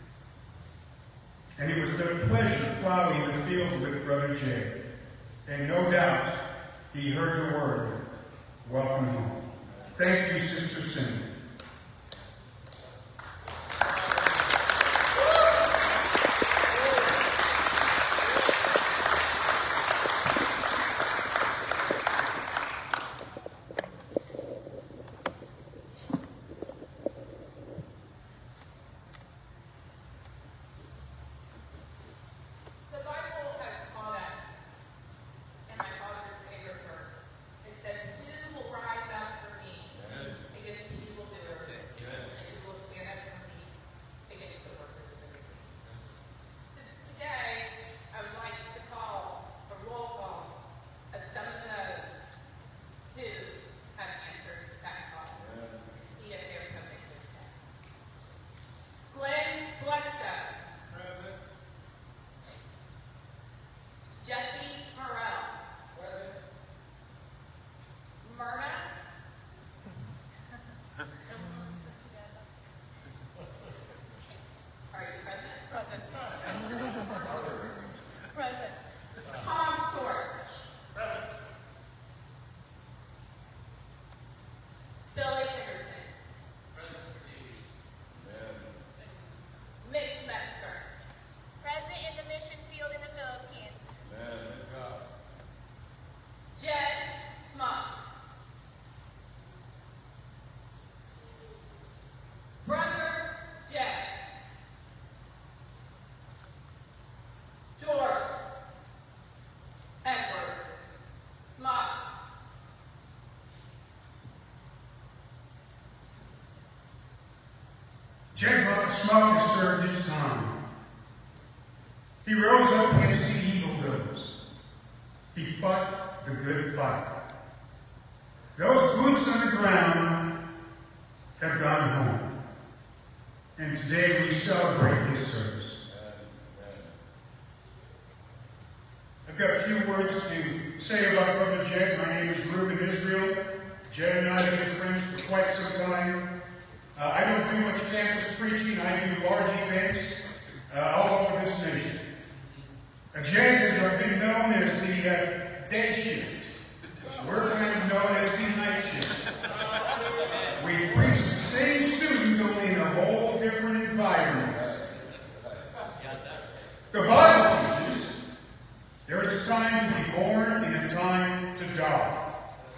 Speaker 5: And it was a pleasure plowing the field with Brother Jed. And no doubt he heard the word, welcome home. Thank you, Sister Cindy. Jed Smock has served his time. He rose up against the evildoers. He fought the good fight. Those boots on the ground have gone home. And today we celebrate his service. I've got a few words to say about Brother Jed. My name is Reuben Israel. Jed and I have been friends for quite some time. Uh, I don't do much campus preaching. I do large events uh, all over this nation. Uh, Jed has been known as the uh, day shift. We're kind of known as the night shift. We preach the same student, only in a whole different environment. The Bible teaches there is a time to be born and a time to die.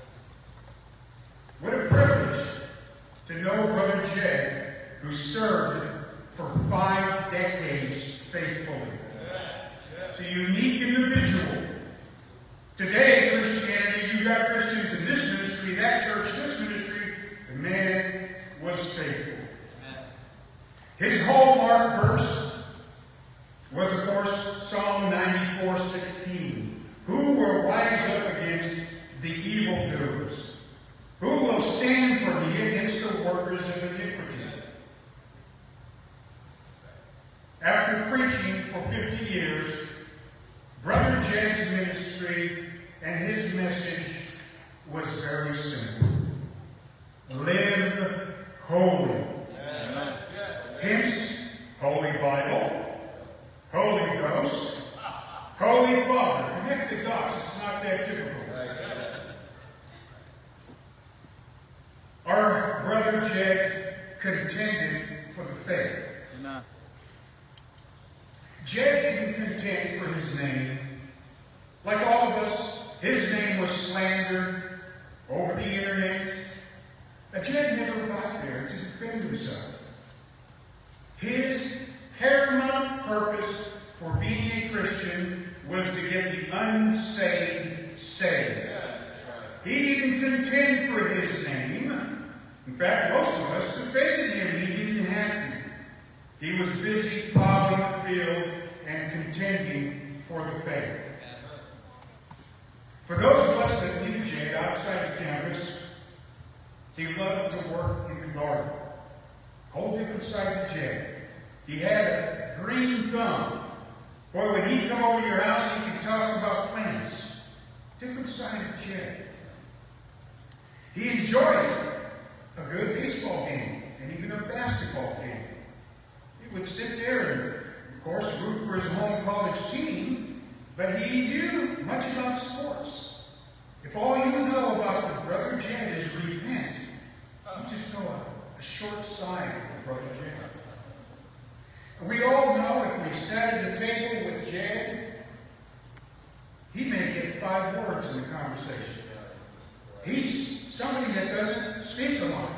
Speaker 5: What a privilege to know Brother Jed, who served for five decades faithfully. It's a unique individual. Today, Christianity, you've got Christians in this ministry, that church, this ministry. The man was faithful. His hallmark verse was, of course, Psalm ninety-four sixteen. Who will rise up against the evildoers? Who will stand for me against the workers of iniquity? After preaching for fifty years, Brother Jed's ministry and his message was very simple. Live holy. Amen. Hence, Holy Bible, Holy Ghost, Holy Father. Connect the dots. It's not that difficult. Our Brother Jed contended for the faith. Amen. Jed didn't contend for his name. Like all of us, his name was slandered over the internet. Now, Jed never got there to defend himself. His paramount purpose for being a Christian was to get the unsaved saved. He didn't contend for his name. In fact, most of us defended him. He didn't have to. He was busy plowing the field and contending for the faith. For those of us that knew Jed outside the campus, he loved to work in the garden. Whole different side of Jed. He had a green thumb. Boy, when he'd come over to your house, he could talk about plants. Different side of Jed. He enjoyed a good baseball game and even a basketball game. He would sit there and, of course, root for his home college team, but he knew much about sports. If all you know about the Brother Jed is repent, you just know a, a short side of Brother Jed. We all know if we sat at the table with Jed, he may get five words in the conversation. He's somebody that doesn't speak a lot.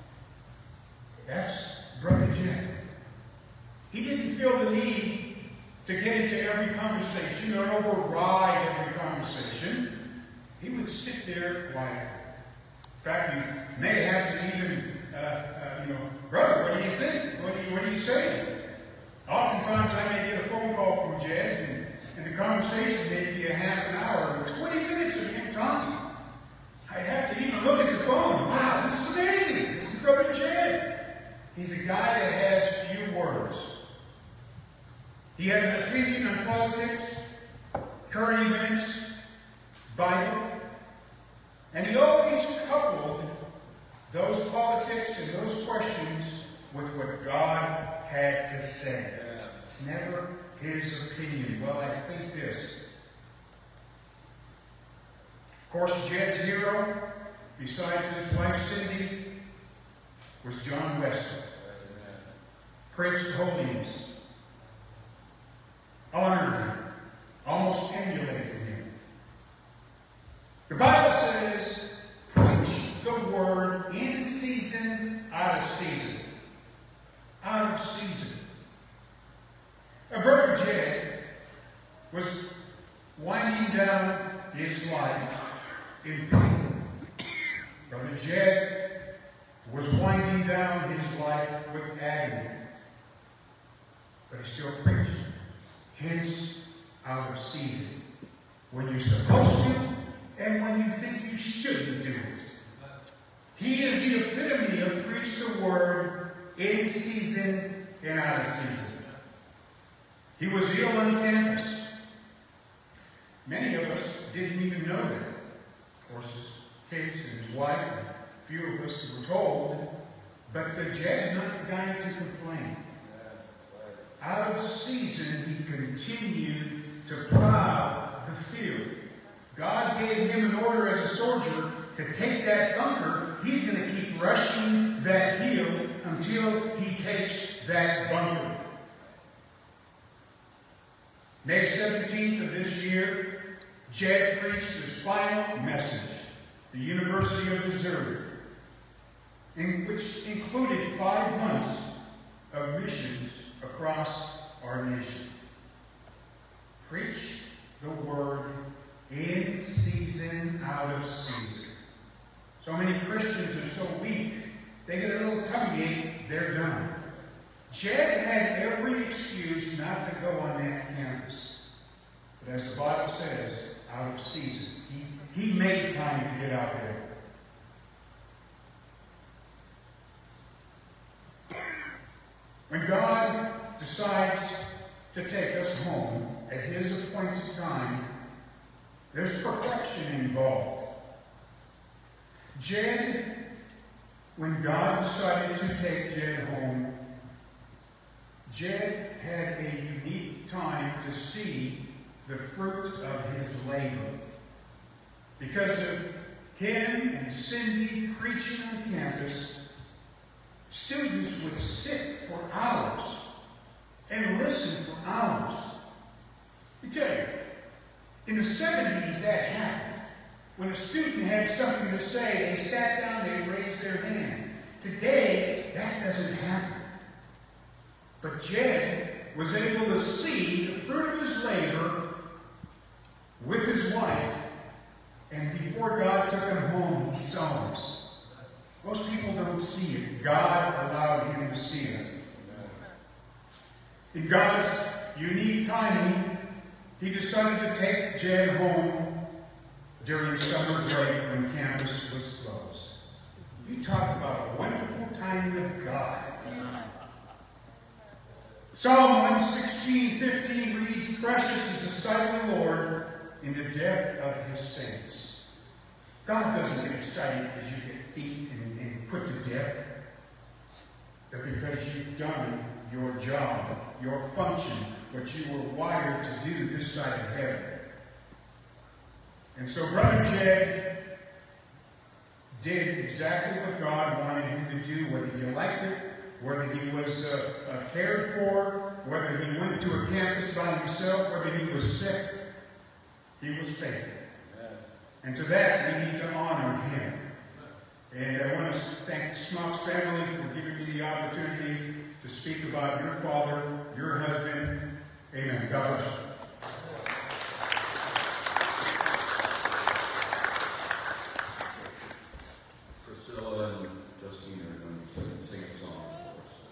Speaker 5: That's Brother Jed. He didn't feel the need to get into every conversation or override every conversation. He would sit there quietly. In fact, you may have to even, uh, uh, you know, brother, what do you think? What do you, what do you say? Oftentimes I may get a phone call from Jed, and, and the conversation may be a half an hour, or twenty minutes of him talking. I have to even look at the phone. Wow, this is amazing. This is Brother Jed. He's a guy that has few words. He had an opinion on politics, current events, Bible, and he always coupled those politics and those questions with what God had to say. It's never his opinion. Well, I think this. Of course, Jed's hero, besides his wife Cindy, was John Wesley. Preached holiness. Honored him. Almost emulated him. The Bible says, preach the word in season, out of season. Out of season. Now, Brother Jed was winding down his life in pain. Brother Jed was winding down his life with agony. But he still preached. Hence, out of season. When you're supposed to, and when you think you shouldn't do it. He is the epitome of preach the word in season and out of season. He was ill on campus. Many of us didn't even know that. Of course, his case and his wife, and a few of us were told, but the Jed's not the guy to complain. Out of season, he continued to plow the field. God gave him an order as a soldier to take that bunker. He's going to keep rushing that hill until he takes that bunker. May seventeenth of this year, Jed preached his final message, the University of Missouri, in which included five months of missions across our nation. Preach the word in season, out of season. So many Christians are so weak, they get a little tummy ache, they're done. Jed had every excuse not to go on that campus. But as the Bible says, out of season. He, he made time to get out there. When God decides to take us home at his appointed time, there's perfection involved. Jed, when God decided to take Jed home, Jed had a unique time to see the fruit of his labor. Because of him and Cindy preaching on campus, students would sit for hours and listen for hours. Let me tell you, in the seventies that happened. When a student had something to say, they sat down, they raised their hand. Today, that doesn't happen. But Jed was able to see the fruit of his labor with his wife, and before God took him these songs. Most people don't see it. God allowed him to see it. In God's unique timing, he decided to take Jed home during summer break when campus was closed. You talk about a wonderful timing of God. Psalm one sixteen fifteen reads, "Precious is the sight of the Lord in the death of his saints." God doesn't get excited because you get beat and, and put to death, but because you've done your job, your function, what you were wired to do this side of heaven. And so Brother Jed did exactly what God wanted him to do, whether he liked it, whether he was uh, uh, cared for, whether he went to a campus by himself, whether he was sick, he was faithful. And to that, we need to honor him. And I want to thank the Smocks family for giving me the opportunity to speak about your father, your husband. Amen. God bless you.
Speaker 2: Priscilla and Justine are going to sing a song for us.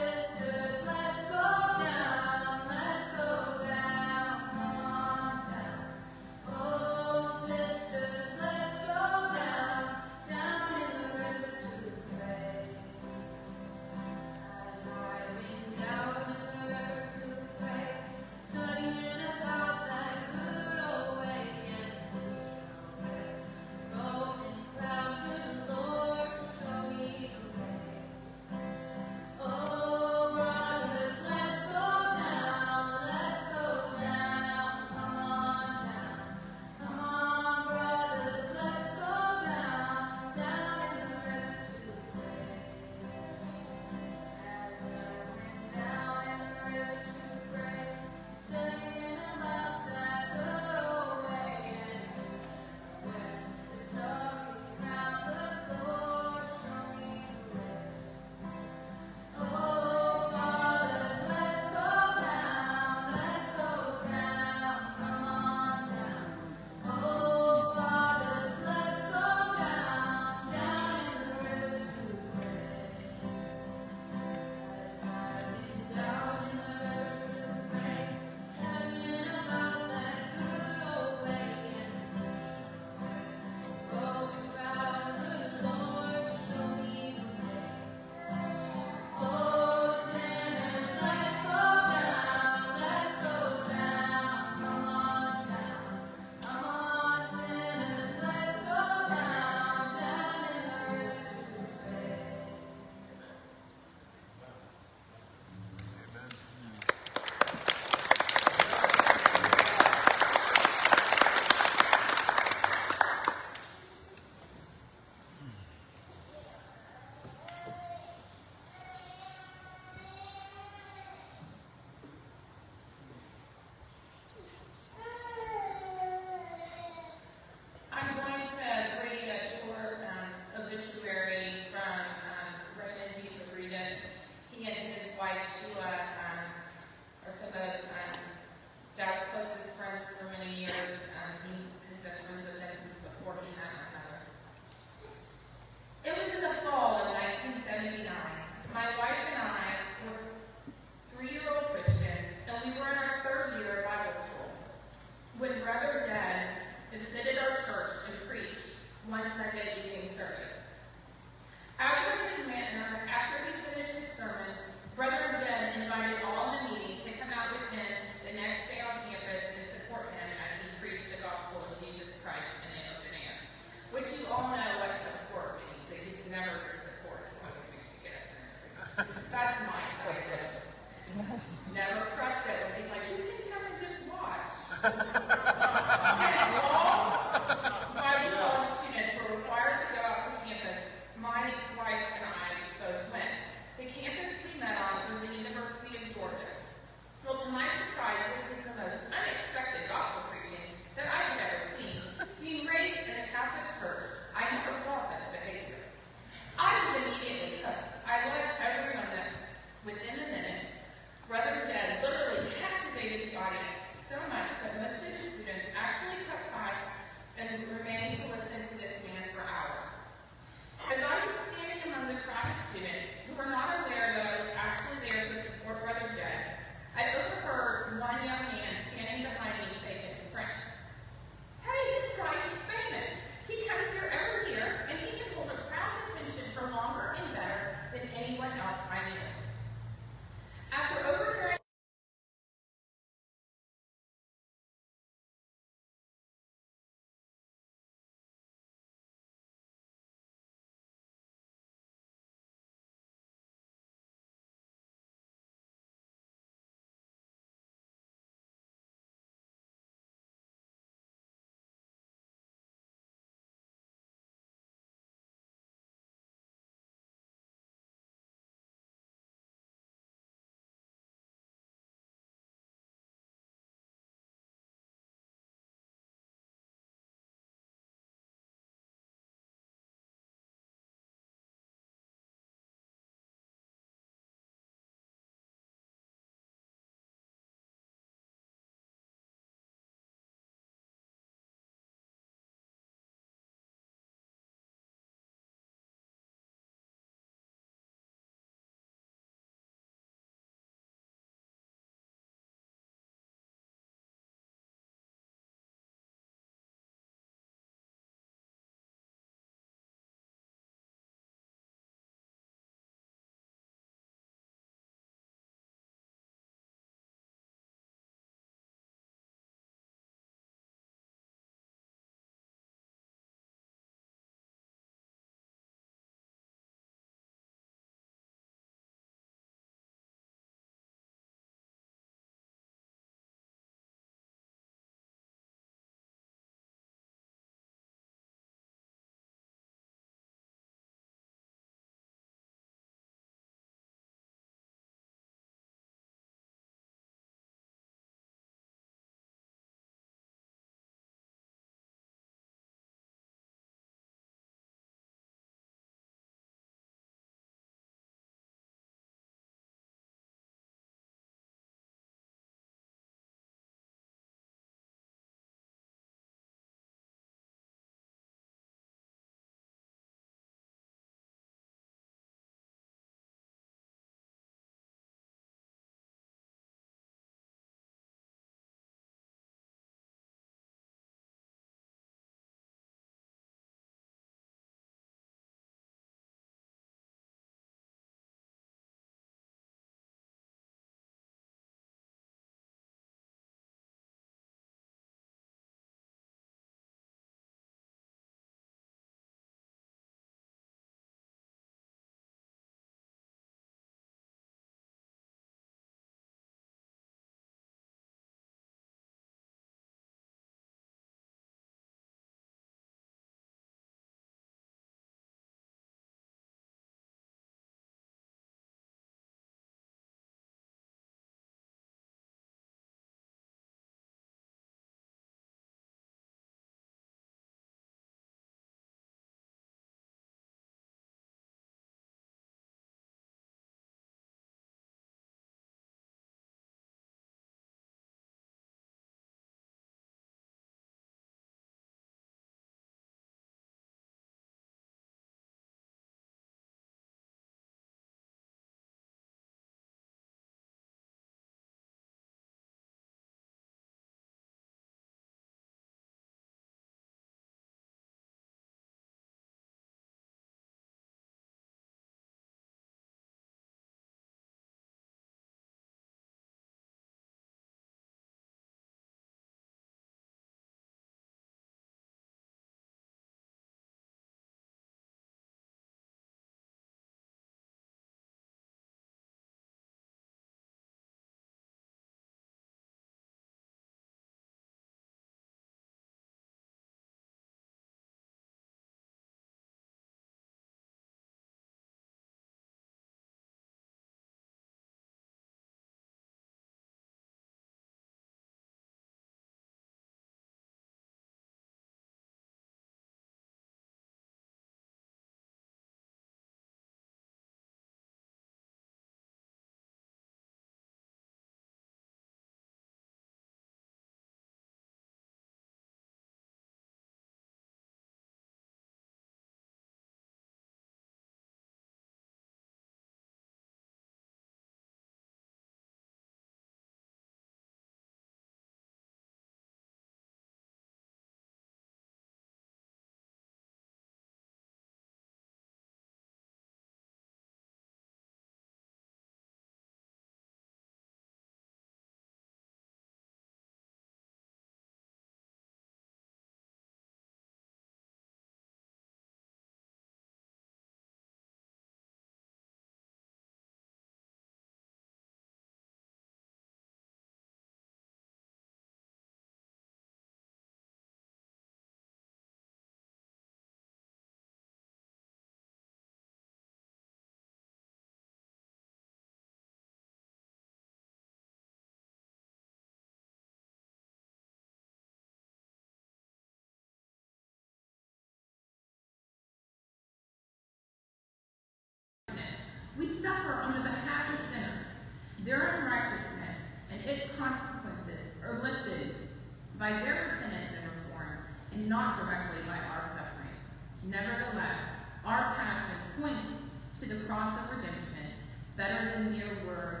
Speaker 6: We suffer on the behalf of sinners. Their unrighteousness and its consequences are lifted by their repentance and reform, and not directly by our suffering. Nevertheless, our passion points to the cross of redemption better than mere word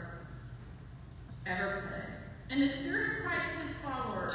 Speaker 6: ever could. And the Spirit of Christ to his followers,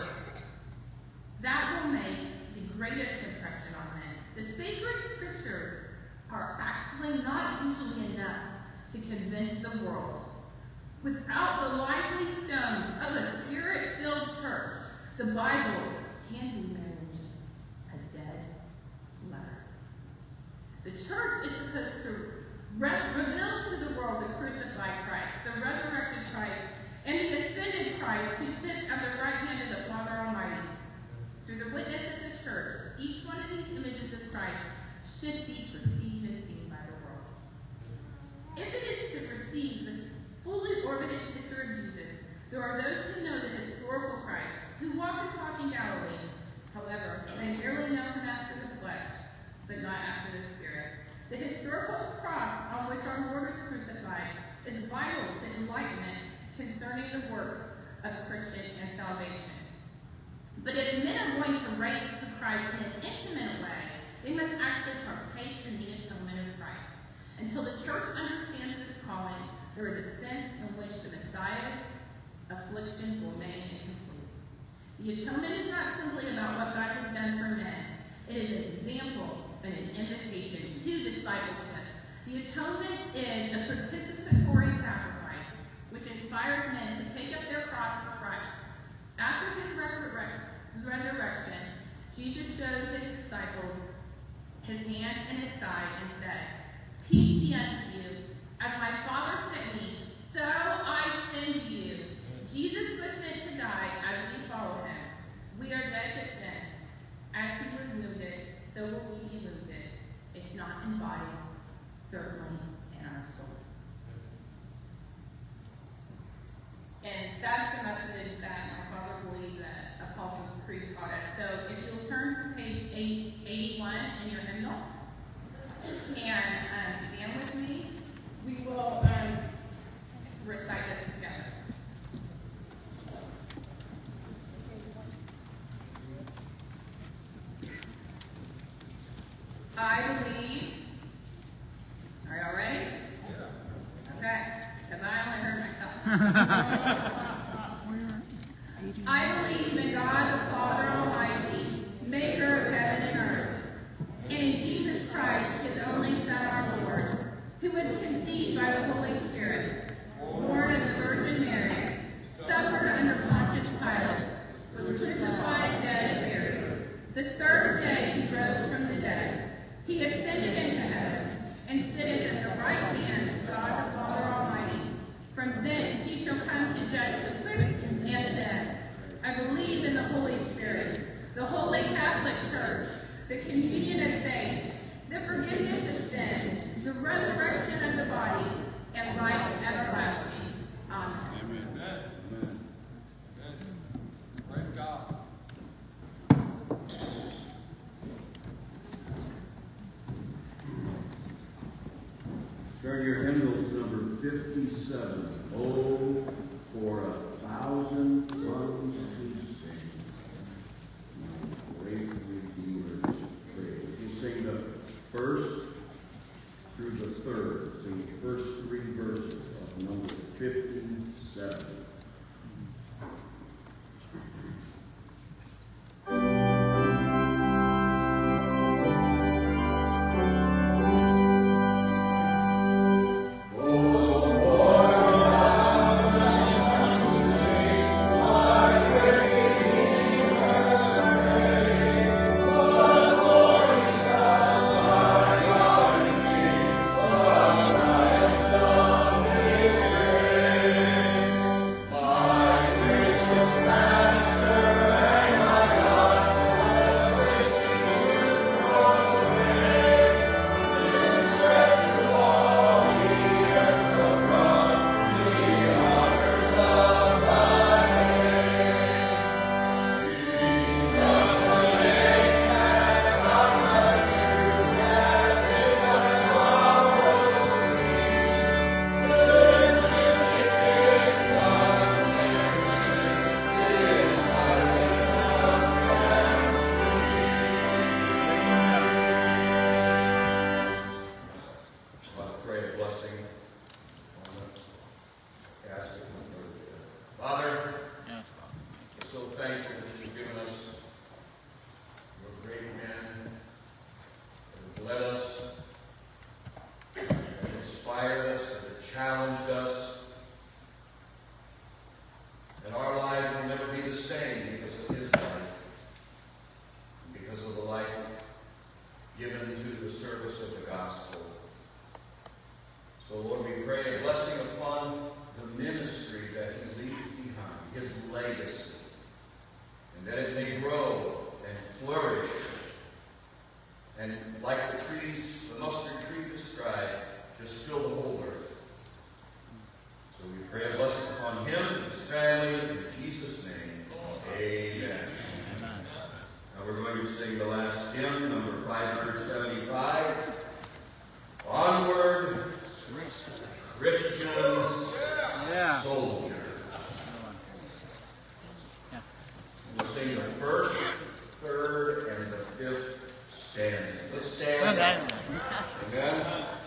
Speaker 6: that will make the greatest impression on men. The sacred scriptures are actually not usually enough to convince the world. Without the lively stones of a Spirit-filled church, the Bible can be more than just a dead letter. The church is supposed to re- reveal to the world the crucified Christ, the resurrected Christ, and the ascended Christ who sits at the right hand of the Father Almighty. Through the witness of the church, each one of these images of Christ should be perceived and seen by the world. If it is to perceive the fully orbited picture of Jesus, there are those who know the historical Christ, who walk and talk in Galilee. However, they merely know him after the flesh, but not after the Spirit. The historical cross on which our Lord is crucified is vital to enlightenment concerning the works of Christian and salvation. But if men are going to relate to Christ in an intimate way, they must actually partake in the atonement of Christ. Until the church understands this calling, there is a sense in which the Messiah's afflictions will remain incomplete. The atonement is not simply about what God has done for men. It is an example and an invitation to discipleship. The atonement is a participatory sacrifice which inspires men to take up their cross for Christ. After his resurrection, Jesus showed his disciples his hands and his side and said, "Peace be unto you. As my Father sent me, so I send you." Jesus was sent to die as we follow him. We are dead to sin. As he was wounded, so will we be wounded, if not in body, certainly in our souls. And that's the message that my father believed that Apostles' Creed taught us. So if you'll turn to page eight eighty-one in your hymnal and um, stand with me, we will um, recite this together. I believe. Are y'all ready? Yeah. Okay, because I only heard myself. I believe in God the Father Almighty, maker of heaven and earth, and in Jesus Christ, his only Son, our Lord, who was conceived by the Holy Spirit, born of the Virgin Mary, suffered under Pontius Pilate, was crucified, dead, and buried. The third day he rose from the dead. He ascended into heaven, and sitteth at the right hand of God the Father Almighty. From thence he shall come to judge the quick and the dead. I believe in the Holy Spirit, the Holy Catholic Church, the communion of saints, the forgiveness of sins, the resurrection of the body, and life everlasting. Amen.
Speaker 7: Amen. Amen. Praise God.
Speaker 2: Turn your hymnals to number fifty-seven. Oh, for a thousand tongues to sing, my great Redeemer's praise. You sing the first through the third. Sing the first three verses of number fifty-seven.
Speaker 1: Oh,
Speaker 2: inspired us, that have challenged us. And our lives will never be the same because of his life, and because of the life given to the service of the gospel. So, Lord, we pray a blessing upon the ministry that he leaves behind, his legacy, and that it may grow and flourish. And like the trees, the mustard tree described, just fill the whole earth. So we pray a blessing upon him, his family, in Jesus' name. Amen. Now we're going to sing the last hymn, number five seventy-five. Onward, Christian
Speaker 7: Yeah.
Speaker 2: soldiers. We'll sing the first, third, and the fifth stanza. Let's stand. Amen.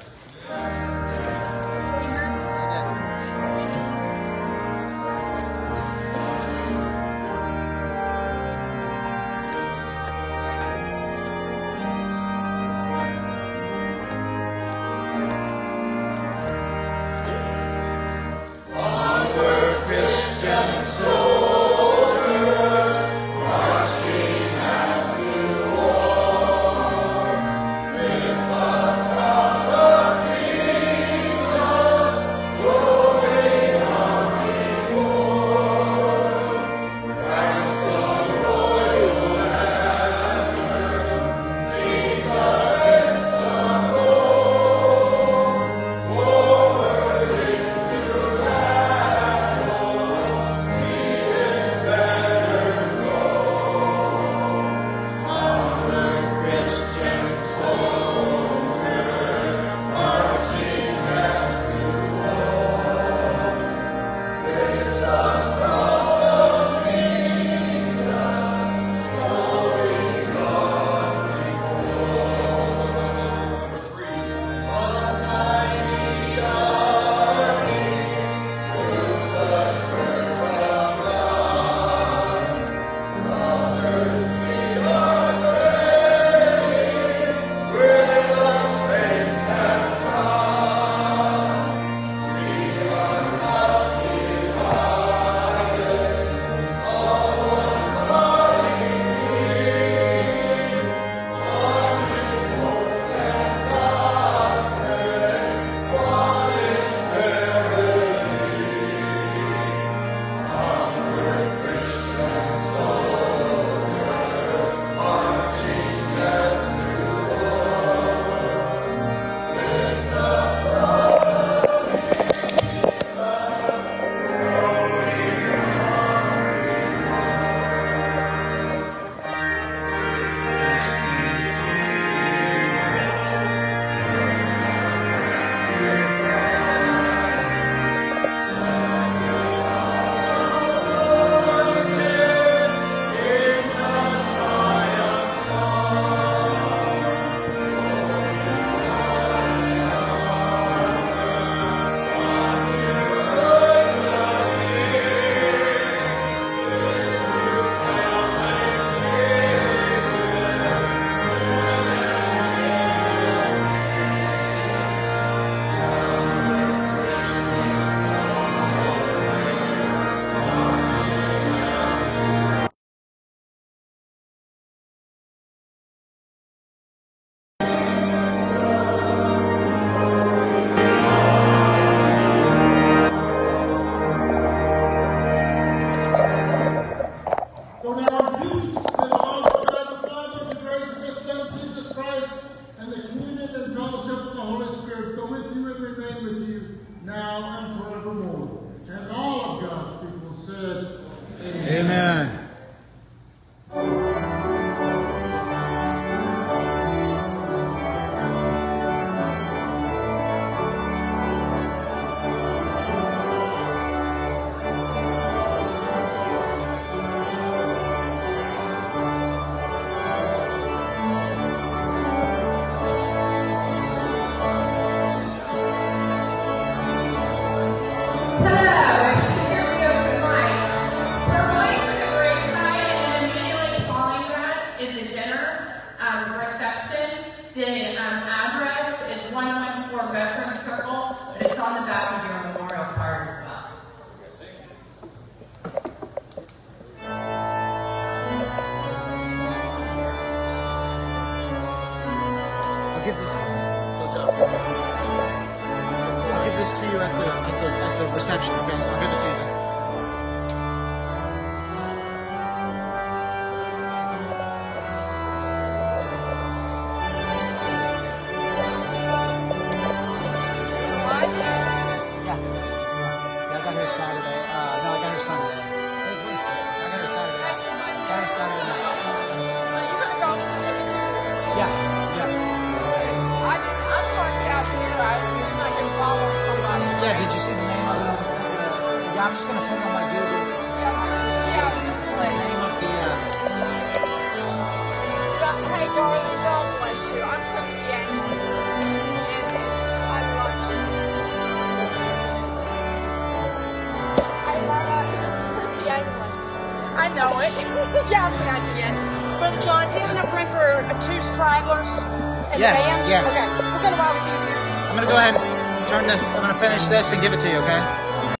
Speaker 7: Amen.
Speaker 6: The um, address is one one four Veterans Circle, on the back of your memorial card as well.
Speaker 7: I'll give this. I'll give this to you at the at the at the reception. Okay, I'll give it to you then. Yeah. Yeah, I got her Saturday. Uh, no, I got her Sunday. Today's Wednesday. I got her Saturday.
Speaker 8: Next Monday.
Speaker 7: Got her Saturday night.
Speaker 8: So you're gonna go to the cemetery?
Speaker 7: Yeah, yeah.
Speaker 8: I didn't. I'm parked out here. I assume I can follow somebody.
Speaker 7: Yeah, did you see the name of it? on the- uh, Yeah, I'm just gonna put it on my Google.
Speaker 8: Yeah, yeah, Google
Speaker 7: The
Speaker 8: it.
Speaker 7: name of the. Uh,
Speaker 8: But, hey, darling, God bless you. I'm Christy Angel. And I love you. Hey, Marla, this is Christy Angel. I know it. Yeah, I forgot you yet. Brother John, do you have enough room for uh, two stragglers? And
Speaker 7: Yes,
Speaker 8: the band?
Speaker 7: yes.
Speaker 8: Okay, we're gonna barbecue here.
Speaker 7: I'm gonna go ahead and turn this. I'm gonna finish this and give it to you. Okay.